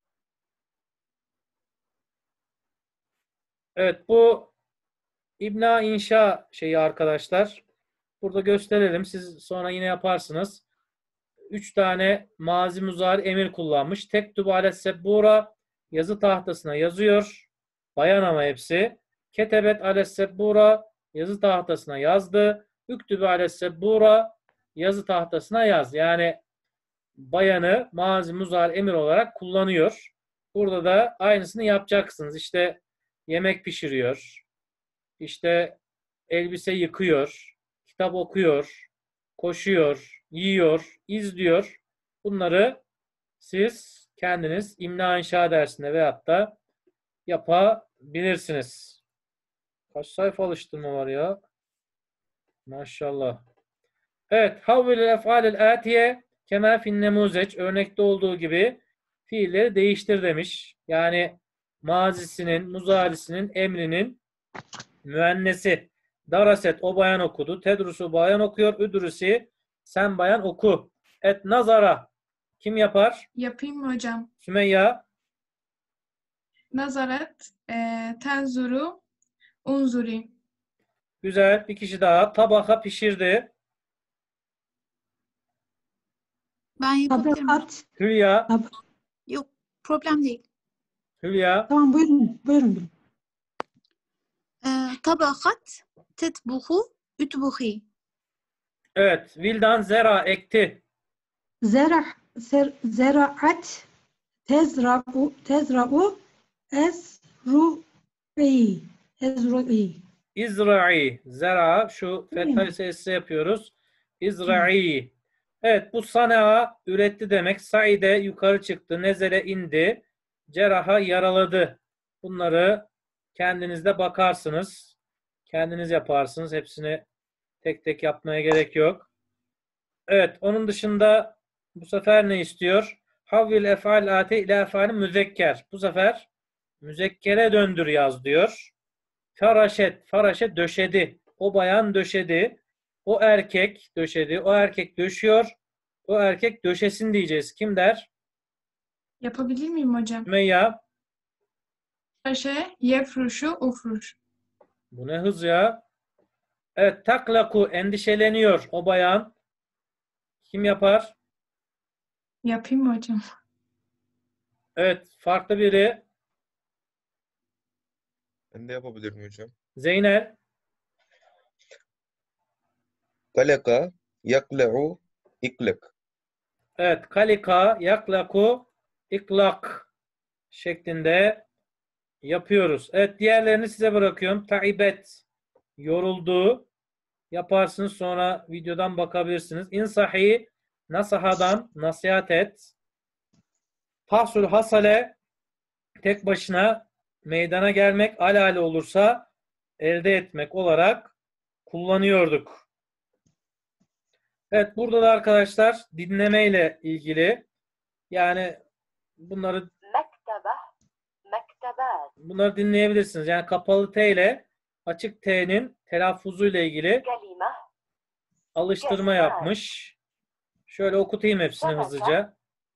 [SPEAKER 1] Evet, bu İbna İnşa şeyi arkadaşlar. Burada gösterelim. Siz sonra yine yaparsınız. 3 tane mazi muzari emir kullanmış. Tektubu alessebbura yazı tahtasına yazıyor. Bayan ama hepsi. Ketebet alessebbura yazı tahtasına yazdı. Üktübü alessebbura yazı tahtasına yaz. Yani bayanı mazi muzari emir olarak kullanıyor. Burada da aynısını yapacaksınız. İşte yemek pişiriyor. İşte elbise yıkıyor. Kitap okuyor. Koşuyor. Yiyor. İzliyor. Bunları siz kendiniz imla inşa dersinde veyahut da yapabilirsiniz. Kaç sayfa alıştırma var ya? Maşallah. Evet. Havvilil ef'alil atiye kema fin nemuzeç. Örnekte olduğu gibi fiilleri değiştir demiş. Yani mazisinin, muzarisinin, emrinin müennesi. Daraset o bayan okudu. Tedrusu bayan okuyor. Üdrüsi sen bayan oku. Et nazara kim yapar?
[SPEAKER 6] Yapayım mı hocam?
[SPEAKER 1] Sümeyya.
[SPEAKER 6] Nazaret tenzuru unzuri.
[SPEAKER 1] Güzel. Bir kişi daha. Tabaka pişirdi.
[SPEAKER 3] Ben yapabilirim.
[SPEAKER 5] Tabakat.
[SPEAKER 1] Hülya.
[SPEAKER 3] Yok, problem değil.
[SPEAKER 1] Hülya.
[SPEAKER 5] Tamam buyurun. Buyurun.
[SPEAKER 3] Tabakat tetbuhu ütbuhi.
[SPEAKER 1] Evet. Vildan zera ekti.
[SPEAKER 5] Zeraat tezra'u ezru'i.
[SPEAKER 1] İzra'i. Zera. Şu fethayı sesle yapıyoruz. İzra'i. Evet. Bu sana'a üretti demek. Saide yukarı çıktı. Nezere indi. Ceraha yaraladı. Bunları kendiniz de bakarsınız. Kendiniz yaparsınız. Hepsini tek tek yapmaya gerek yok. Evet. Onun dışında bu sefer ne istiyor? Havvil ef'al ati ila ef'al müzekker. Bu sefer müzekkere döndür yaz diyor. Faraşet. Faraşet döşedi. O bayan döşedi. O erkek döşedi. O erkek döşüyor. O erkek döşesin diyeceğiz. Kim der?
[SPEAKER 6] Yapabilir miyim hocam?
[SPEAKER 1] Sümeyya.
[SPEAKER 6] Yefruşu ufruş.
[SPEAKER 1] Bu ne hız ya? Evet. Taklaku endişeleniyor. O bayan. Kim yapar?
[SPEAKER 6] Yapayım mı hocam?
[SPEAKER 1] Evet. Farklı biri.
[SPEAKER 10] Ben de yapabilirim hocam.
[SPEAKER 1] Zeynel.
[SPEAKER 10] Kaleka, yakla'u, iklak.
[SPEAKER 1] Evet. Kalika, yaklaku, iklak şeklinde yapıyoruz. Evet. Diğerlerini size bırakıyorum. Taibet. Yoruldu. yaparsınız. Sonra videodan bakabilirsiniz. İnsahi, nasahadan nasihat et. Tahsul hasale, tek başına meydana gelmek, alale olursa elde etmek olarak kullanıyorduk. Evet, burada da arkadaşlar dinleme ile ilgili, yani bunları bunları dinleyebilirsiniz. Yani kapalı T ile açık T'nin telaffuzu ile ilgili alıştırma yapmış. Şöyle okutayım hepsini hızlıca.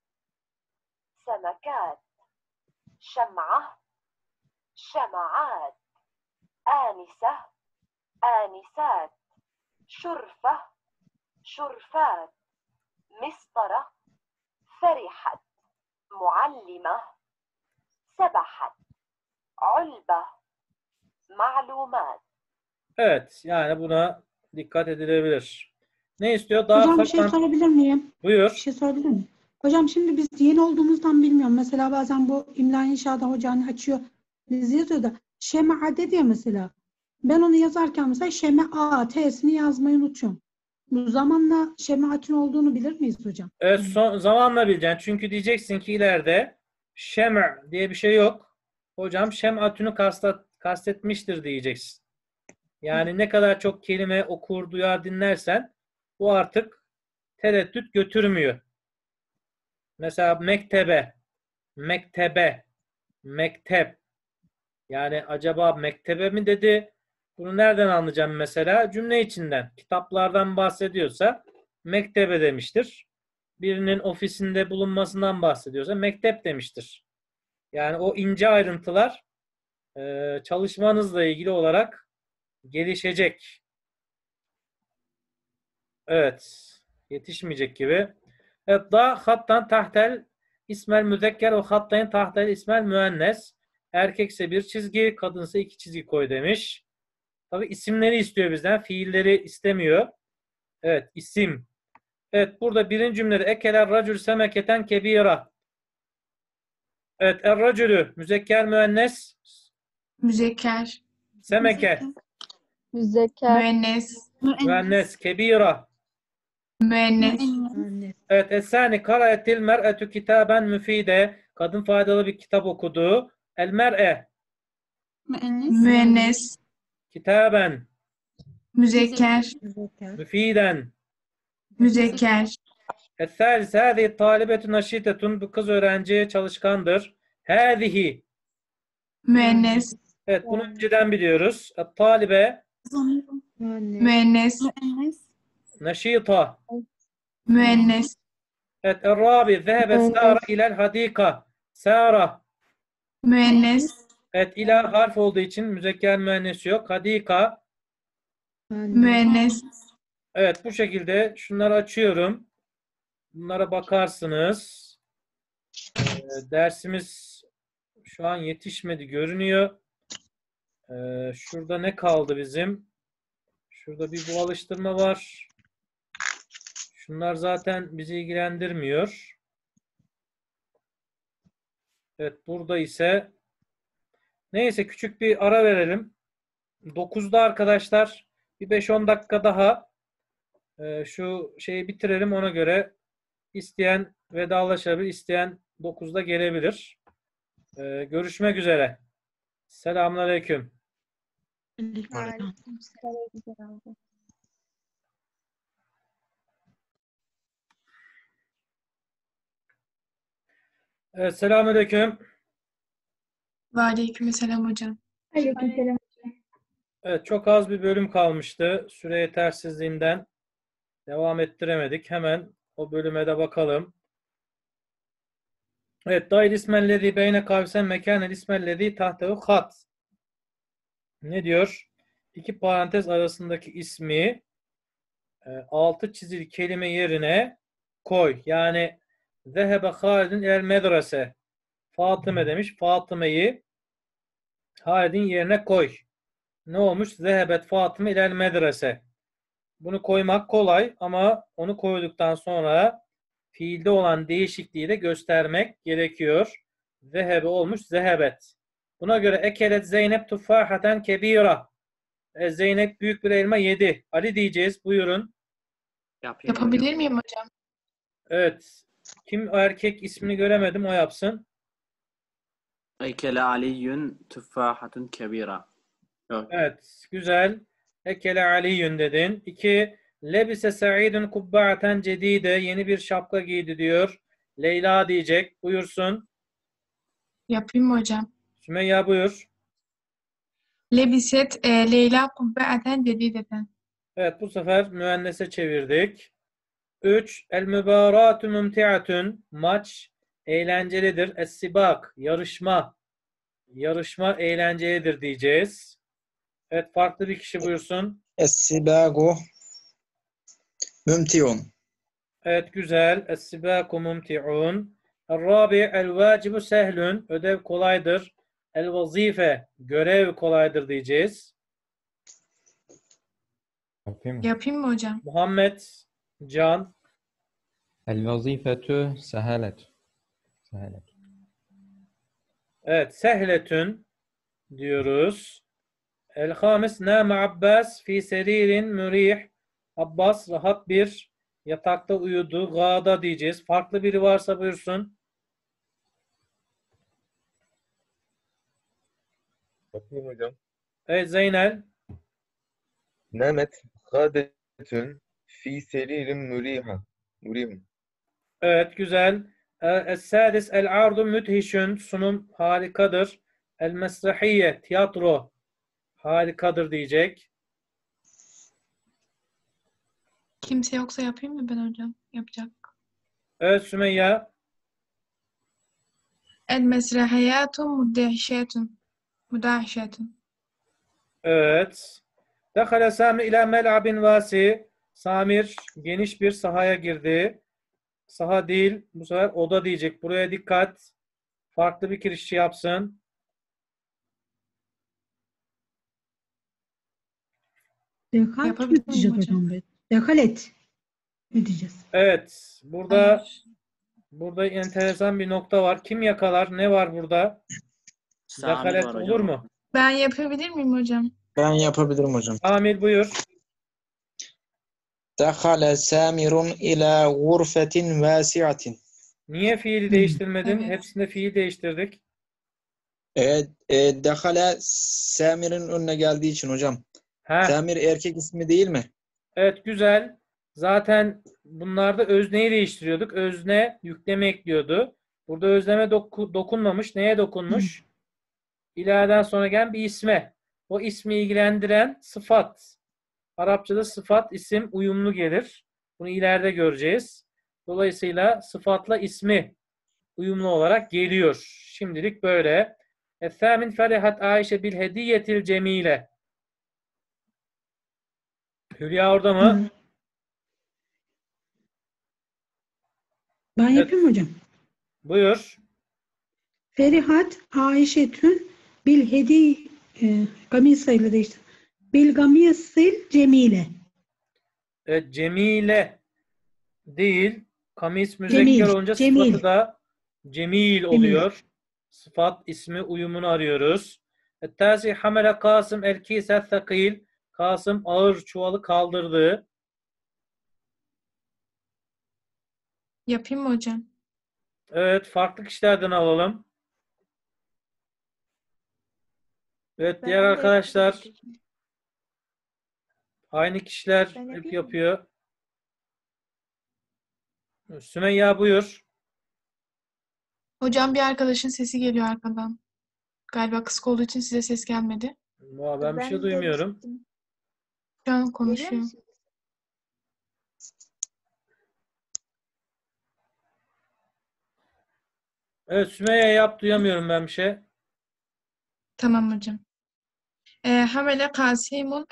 [SPEAKER 11] سمكات شمعة شمعات آنسة آنسات شرفة شرفات مسطرة فرحت معلمة سبحت علبة معلومات.
[SPEAKER 1] Evet, yani buna dikkat edilebilir. Ne istiyor? Daha
[SPEAKER 5] Hocam bir şey
[SPEAKER 1] hafiften-
[SPEAKER 5] sorabilir miyim?
[SPEAKER 1] Buyur.
[SPEAKER 5] Bir şey sorabilir miyim? Hocam şimdi biz yeni olduğumuzdan bilmiyorum. Mesela bazen bu imla inşaada hocanın açıyor. Bizi yazıyor da şema'a dedi ya mesela. Ben onu yazarken mesela şema'a T'sini yazmayı unutuyorum. Bu zamanla şemaatün olduğunu bilir miyiz hocam?
[SPEAKER 1] Evet, zamanla bileceksin. Çünkü diyeceksin ki ileride şem' diye bir şey yok. Hocam şem'atünü kastetmiştir diyeceksin. Yani ne kadar çok kelime okur, duyar, dinlersen bu artık tereddüt götürmüyor. Mesela mektebe, mektebe, mektep. Yani acaba mektebe mi dedi? Bunu nereden anlayacağım mesela? Cümle içinden. Kitaplardan bahsediyorsa mektebe demiştir. Birinin ofisinde bulunmasından bahsediyorsa mektep demiştir. Yani o ince ayrıntılar çalışmanızla ilgili olarak gelişecek. Evet. Yetişmeyecek gibi. Evet. Da hattan tahtel ismel müzekker ve hattayn tahtel ismel müennes. Erkekse bir çizgi, kadınsa iki çizgi koy demiş. Tabi isimleri istiyor bizden. Fiilleri istemiyor. Evet. İsim. Evet. Burada birinci cümlede ekeler racül semeketen kebira. Evet. Er-racülü müzekker müennes.
[SPEAKER 6] Müzekker.
[SPEAKER 1] Semeke.
[SPEAKER 6] Müennes.
[SPEAKER 1] Müennes. Kebira.
[SPEAKER 6] Müennes.
[SPEAKER 1] Evet. Es-sani karaetil mer'etü kitaben müfide. Kadın faydalı bir kitap okudu. El-mer'e.
[SPEAKER 6] Müennes.
[SPEAKER 1] Kitaben.
[SPEAKER 6] Müzekker.
[SPEAKER 1] Müfiden.
[SPEAKER 6] Müzekker.
[SPEAKER 1] Es-salis hâzihi talibetü naşitetun. Bu kız öğrenci çalışkandır. Hâzihi.
[SPEAKER 6] Müennes.
[SPEAKER 1] Evet. Bunu önceden biliyoruz. Et-talibe.
[SPEAKER 6] Müennes.
[SPEAKER 1] Naşita.
[SPEAKER 6] Müennes.
[SPEAKER 1] Evet. Er-rabi. Zehebet Sara ilel hadika. Sara.
[SPEAKER 6] Müennes.
[SPEAKER 1] Evet. İla harf olduğu için müzekker müennes yok. Hadika.
[SPEAKER 6] Müennes.
[SPEAKER 1] Evet. Bu şekilde şunları açıyorum. Bunlara bakarsınız. Dersimiz şu an yetişmedi görünüyor. Şurada ne kaldı bizim? Şurada bir bu alıştırma var. Şunlar zaten bizi ilgilendirmiyor. Evet, burada ise neyse küçük bir ara verelim. 9'da arkadaşlar bir 5-10 dakika daha şu şeyi bitirelim. Ona göre isteyen vedalaşabilir, isteyen 9'da gelebilir. Görüşmek üzere. Selamünaleyküm. Evet, selamünaleyküm.
[SPEAKER 6] Ve aleykümselam hocam.
[SPEAKER 1] Evet, çok az bir bölüm kalmıştı. Süre yetersizliğinden devam ettiremedik. Hemen o bölüme de bakalım. Evet, dâil ismellezî beyne kavsen mekânel ismellezî tahtehu hat. Ne diyor? İki parantez arasındaki ismi altı çizili kelime yerine koy. Yani zehebe Halid'in el medrese. Fatıme demiş. Fatıme'yi Halid'in yerine koy. Ne olmuş? Zehebet Fatıme ilel medrese. Bunu koymak kolay ama onu koyduktan sonra fiilde olan değişikliği de göstermek gerekiyor. Zehebe olmuş zehebet. Buna göre ekelet Zeynep tuffahaten kebira. Zeynep büyük bir elma yedi. Ali diyeceğiz. Buyurun.
[SPEAKER 12] Yapayım
[SPEAKER 6] Yapabilir
[SPEAKER 12] hocam.
[SPEAKER 6] miyim hocam?
[SPEAKER 1] Evet. Kim o erkek ismini göremedim o yapsın.
[SPEAKER 12] Ekele aliyyün tüffahatun kebira. Yok.
[SPEAKER 1] Evet. Güzel. Ekele aliyyün dedin. 2. Lebise Sa'idun kubba'aten cedide. Yeni bir şapka giydi diyor. Leyla diyecek. Buyursun.
[SPEAKER 6] Yapayım mı hocam?
[SPEAKER 1] Sümeyya buyur.
[SPEAKER 6] Lebiset Leyla kubbe'aten cedideten.
[SPEAKER 1] Evet bu sefer müennese çevirdik. 3. El mübaratu mumti'atun. Maç eğlencelidir. Es-sibak. Yarışma. Yarışma eğlencelidir diyeceğiz. Evet farklı bir kişi buyursun.
[SPEAKER 4] Es-sibagu mumti'un.
[SPEAKER 1] Evet güzel. Es-sibaku mumti'un. El-rabi el-vacibu sehlun. Ödev kolaydır. El-vazife. Görev kolaydır diyeceğiz.
[SPEAKER 13] Yapayım mı?
[SPEAKER 6] Yapayım mı hocam?
[SPEAKER 1] Muhammed Can.
[SPEAKER 13] El-vazifetü sehelet. Sehelet.
[SPEAKER 1] Evet sehletün diyoruz. El-hamis nâme Abbas fi seririn mürih. Abbas rahat bir yatakta uyudu. Gâda diyeceğiz. Farklı biri varsa buyursun.
[SPEAKER 10] Yapayım hocam.
[SPEAKER 1] Evet Zeynel.
[SPEAKER 10] Namet gadetun fi seririn muriha. Murihun.
[SPEAKER 1] Evet güzel. Es-sadis el-ardu müthişün. Sunum harikadır. El-mesrahiyye tiyatro harikadır diyecek.
[SPEAKER 6] Kimse yoksa yapayım mı ben hocam? Yapacak.
[SPEAKER 1] Evet Sümeyya.
[SPEAKER 6] El mesrahiyatun mudahişetun. Mudahişetun.
[SPEAKER 1] Evet. Dekhala Sami ila mel'abin vasi. Samir geniş bir sahaya girdi. Saha değil, bu sefer oda diyecek. Buraya dikkat. Farklı bir kirişçi yapsın.
[SPEAKER 5] Dekat
[SPEAKER 6] Yapabilir
[SPEAKER 5] mi diyeceğiz
[SPEAKER 6] miyim hocam?
[SPEAKER 5] hocam? Dekalet mi diyeceğiz?
[SPEAKER 1] Evet. Burada
[SPEAKER 6] Hayır.
[SPEAKER 1] burada enteresan bir nokta var. Kim yakalar? Ne var burada?
[SPEAKER 12] Samir
[SPEAKER 1] Dekalet
[SPEAKER 12] var
[SPEAKER 1] olur
[SPEAKER 12] hocam.
[SPEAKER 1] mu?
[SPEAKER 6] Ben yapabilir miyim hocam?
[SPEAKER 4] Ben yapabilirim hocam.
[SPEAKER 1] Amir buyur.
[SPEAKER 4] Dehale Samirun ila gurfetin vasiatin.
[SPEAKER 1] Niye fiili değiştirmedin?
[SPEAKER 6] Evet.
[SPEAKER 1] Hepsinde fiil değiştirdik.
[SPEAKER 4] Dehale Samir'in önüne geldiği için hocam.
[SPEAKER 1] Heh.
[SPEAKER 4] Samir erkek ismi değil mi?
[SPEAKER 1] Evet güzel. Zaten bunlarda özneyi değiştiriyorduk. Özne yükleme ekliyordu. Burada özleme dokunmamış. Neye dokunmuş? İla'dan sonra gelen bir isme. O ismi ilgilendiren sıfat. Arapçada sıfat, isim uyumlu gelir. Bunu ileride göreceğiz. Dolayısıyla sıfatla ismi uyumlu olarak geliyor. Şimdilik böyle. Ethâmin ferihat Ayşe bil hediyetil cemile. Hülya orada mı?
[SPEAKER 5] Ben
[SPEAKER 1] Evet.
[SPEAKER 5] yapayım hocam.
[SPEAKER 1] Buyur.
[SPEAKER 5] Ferihat Ayşetün bil hedi gamisayla değiştir. Bil gamisil cemile.
[SPEAKER 1] Evet, Cemile değil. Kamis müzekker
[SPEAKER 5] Cemil,
[SPEAKER 1] olunca
[SPEAKER 5] Cemil.
[SPEAKER 1] sıfatı da cemil oluyor. Sıfat ismi uyumunu arıyoruz. Ettâsi hamele Kasım el kîset thakîl. Kasım ağır çuvalı kaldırdı.
[SPEAKER 6] Yapayım mı hocam?
[SPEAKER 1] Evet, farklı kişilerden alalım. Evet,
[SPEAKER 9] Ben
[SPEAKER 1] diğer
[SPEAKER 9] de
[SPEAKER 1] arkadaşlar
[SPEAKER 9] yapayım.
[SPEAKER 1] aynı kişiler
[SPEAKER 9] Ben
[SPEAKER 1] hep
[SPEAKER 9] yapayım mı?
[SPEAKER 1] yapıyor. Sümeyya buyur.
[SPEAKER 6] Hocam bir arkadaşın sesi geliyor arkadan. Galiba kısık olduğu için size ses gelmedi.
[SPEAKER 1] Ben bir şey duymuyorum.
[SPEAKER 9] demiştim.
[SPEAKER 6] Şu an
[SPEAKER 9] Geliyor
[SPEAKER 6] konuşuyor.
[SPEAKER 9] musun?
[SPEAKER 1] Evet, Sümeyya yap, duyamıyorum ben bir şey.
[SPEAKER 6] Tamam hocam. Hamele Kasimun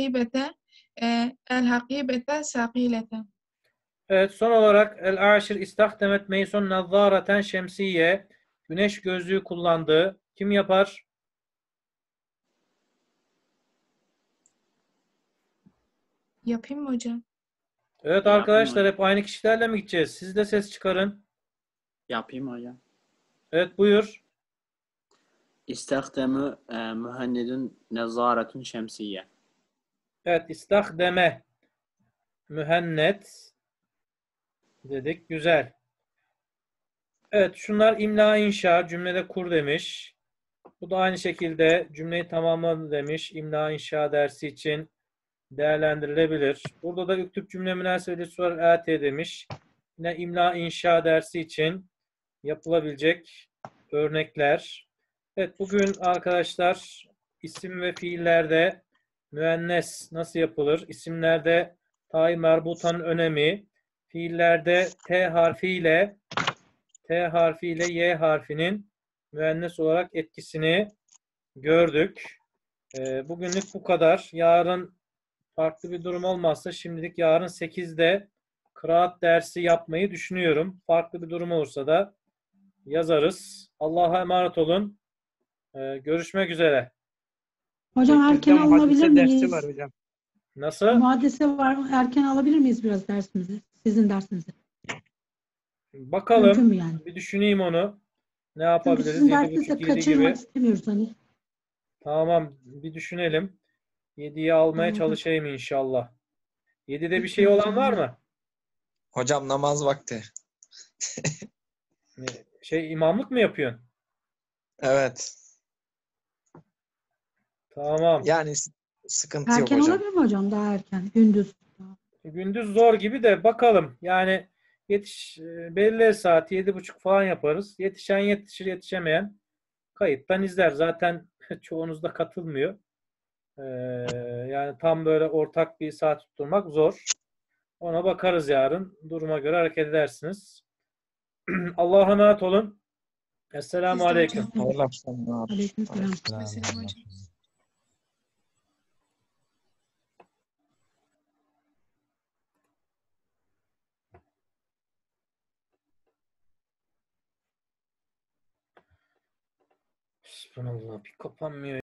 [SPEAKER 6] el hakibete sakilete.
[SPEAKER 1] Evet, son olarak el-aşir istahdemet meysun nazzareten şemsiye. Güneş gözlüğü kullandı. Kim yapar?
[SPEAKER 6] Yapayım mı hocam?
[SPEAKER 1] Evet
[SPEAKER 12] Yapayım
[SPEAKER 1] arkadaşlar,
[SPEAKER 12] hocam.
[SPEAKER 1] hep aynı kişilerle mi gideceğiz? Siz de ses çıkarın.
[SPEAKER 12] Yapayım hocam.
[SPEAKER 1] Evet buyur.
[SPEAKER 12] İstakdemu mühennedun nezaretun şemsiye.
[SPEAKER 1] Evet, istahdeme mühennet dedik. Güzel. Evet, şunlar imla inşa, cümlede kur demiş. Bu da aynı şekilde cümleyi tamamladı demiş. İmla inşa dersi için değerlendirilebilir. Burada da üktüp cümle münasebeti sual ate demiş. Yine imla inşa dersi için yapılabilecek örnekler. Evet, bugün arkadaşlar isim ve fiillerde müennes nasıl yapılır? İsimlerde ta-i merbutanın önemi, fiillerde T harfiyle Y harfinin müennes olarak etkisini gördük. Bugünlük bu kadar. Yarın farklı bir durum olmazsa şimdilik yarın 8'de kıraat dersi yapmayı düşünüyorum. Farklı bir durum olursa da yazarız. Allah'a emanet olun. Görüşmek üzere.
[SPEAKER 5] Hocam erken alınabilir miyiz?
[SPEAKER 14] var hocam.
[SPEAKER 1] Nasıl?
[SPEAKER 5] Muhaddese var. Erken alabilir miyiz biraz dersimizi? Sizin dersinizi.
[SPEAKER 1] Bakalım.
[SPEAKER 5] Mümkün mü yani?
[SPEAKER 1] Bir düşüneyim onu. Ne
[SPEAKER 5] Çünkü
[SPEAKER 1] yapabiliriz?
[SPEAKER 5] sizin
[SPEAKER 1] 7.30
[SPEAKER 5] dersinizi
[SPEAKER 1] 7
[SPEAKER 5] kaçırmak
[SPEAKER 1] gibi.
[SPEAKER 5] istemiyoruz hani.
[SPEAKER 1] Tamam. Bir düşünelim. 7'yi almaya
[SPEAKER 5] Tamam.
[SPEAKER 1] çalışayım inşallah. 7'de bir şey olan var mı?
[SPEAKER 4] Hocam namaz vakti.
[SPEAKER 1] İmamlık mı yapıyorsun?
[SPEAKER 4] Evet.
[SPEAKER 1] Tamam.
[SPEAKER 4] Yani sıkıntı yok
[SPEAKER 5] Erken
[SPEAKER 4] hocam.
[SPEAKER 5] olabilir mi hocam? Daha erken. Gündüz.
[SPEAKER 1] Gündüz zor gibi de bakalım. Yani belli saat 7.30 falan yaparız. Yetişen yetişir, yetişemeyen kayıttan izler. Zaten çoğunuz da katılmıyor. Yani tam böyle ortak bir saat tutturmak zor. Ona bakarız yarın. Duruma göre hareket edersiniz. Allah'a emanet olun. Esselamu Aleyküm.
[SPEAKER 4] Hayırlı akşamlar.
[SPEAKER 5] Aleykümselam.
[SPEAKER 6] Mesela hocam.
[SPEAKER 1] Bismillah, bir kapanmıyor.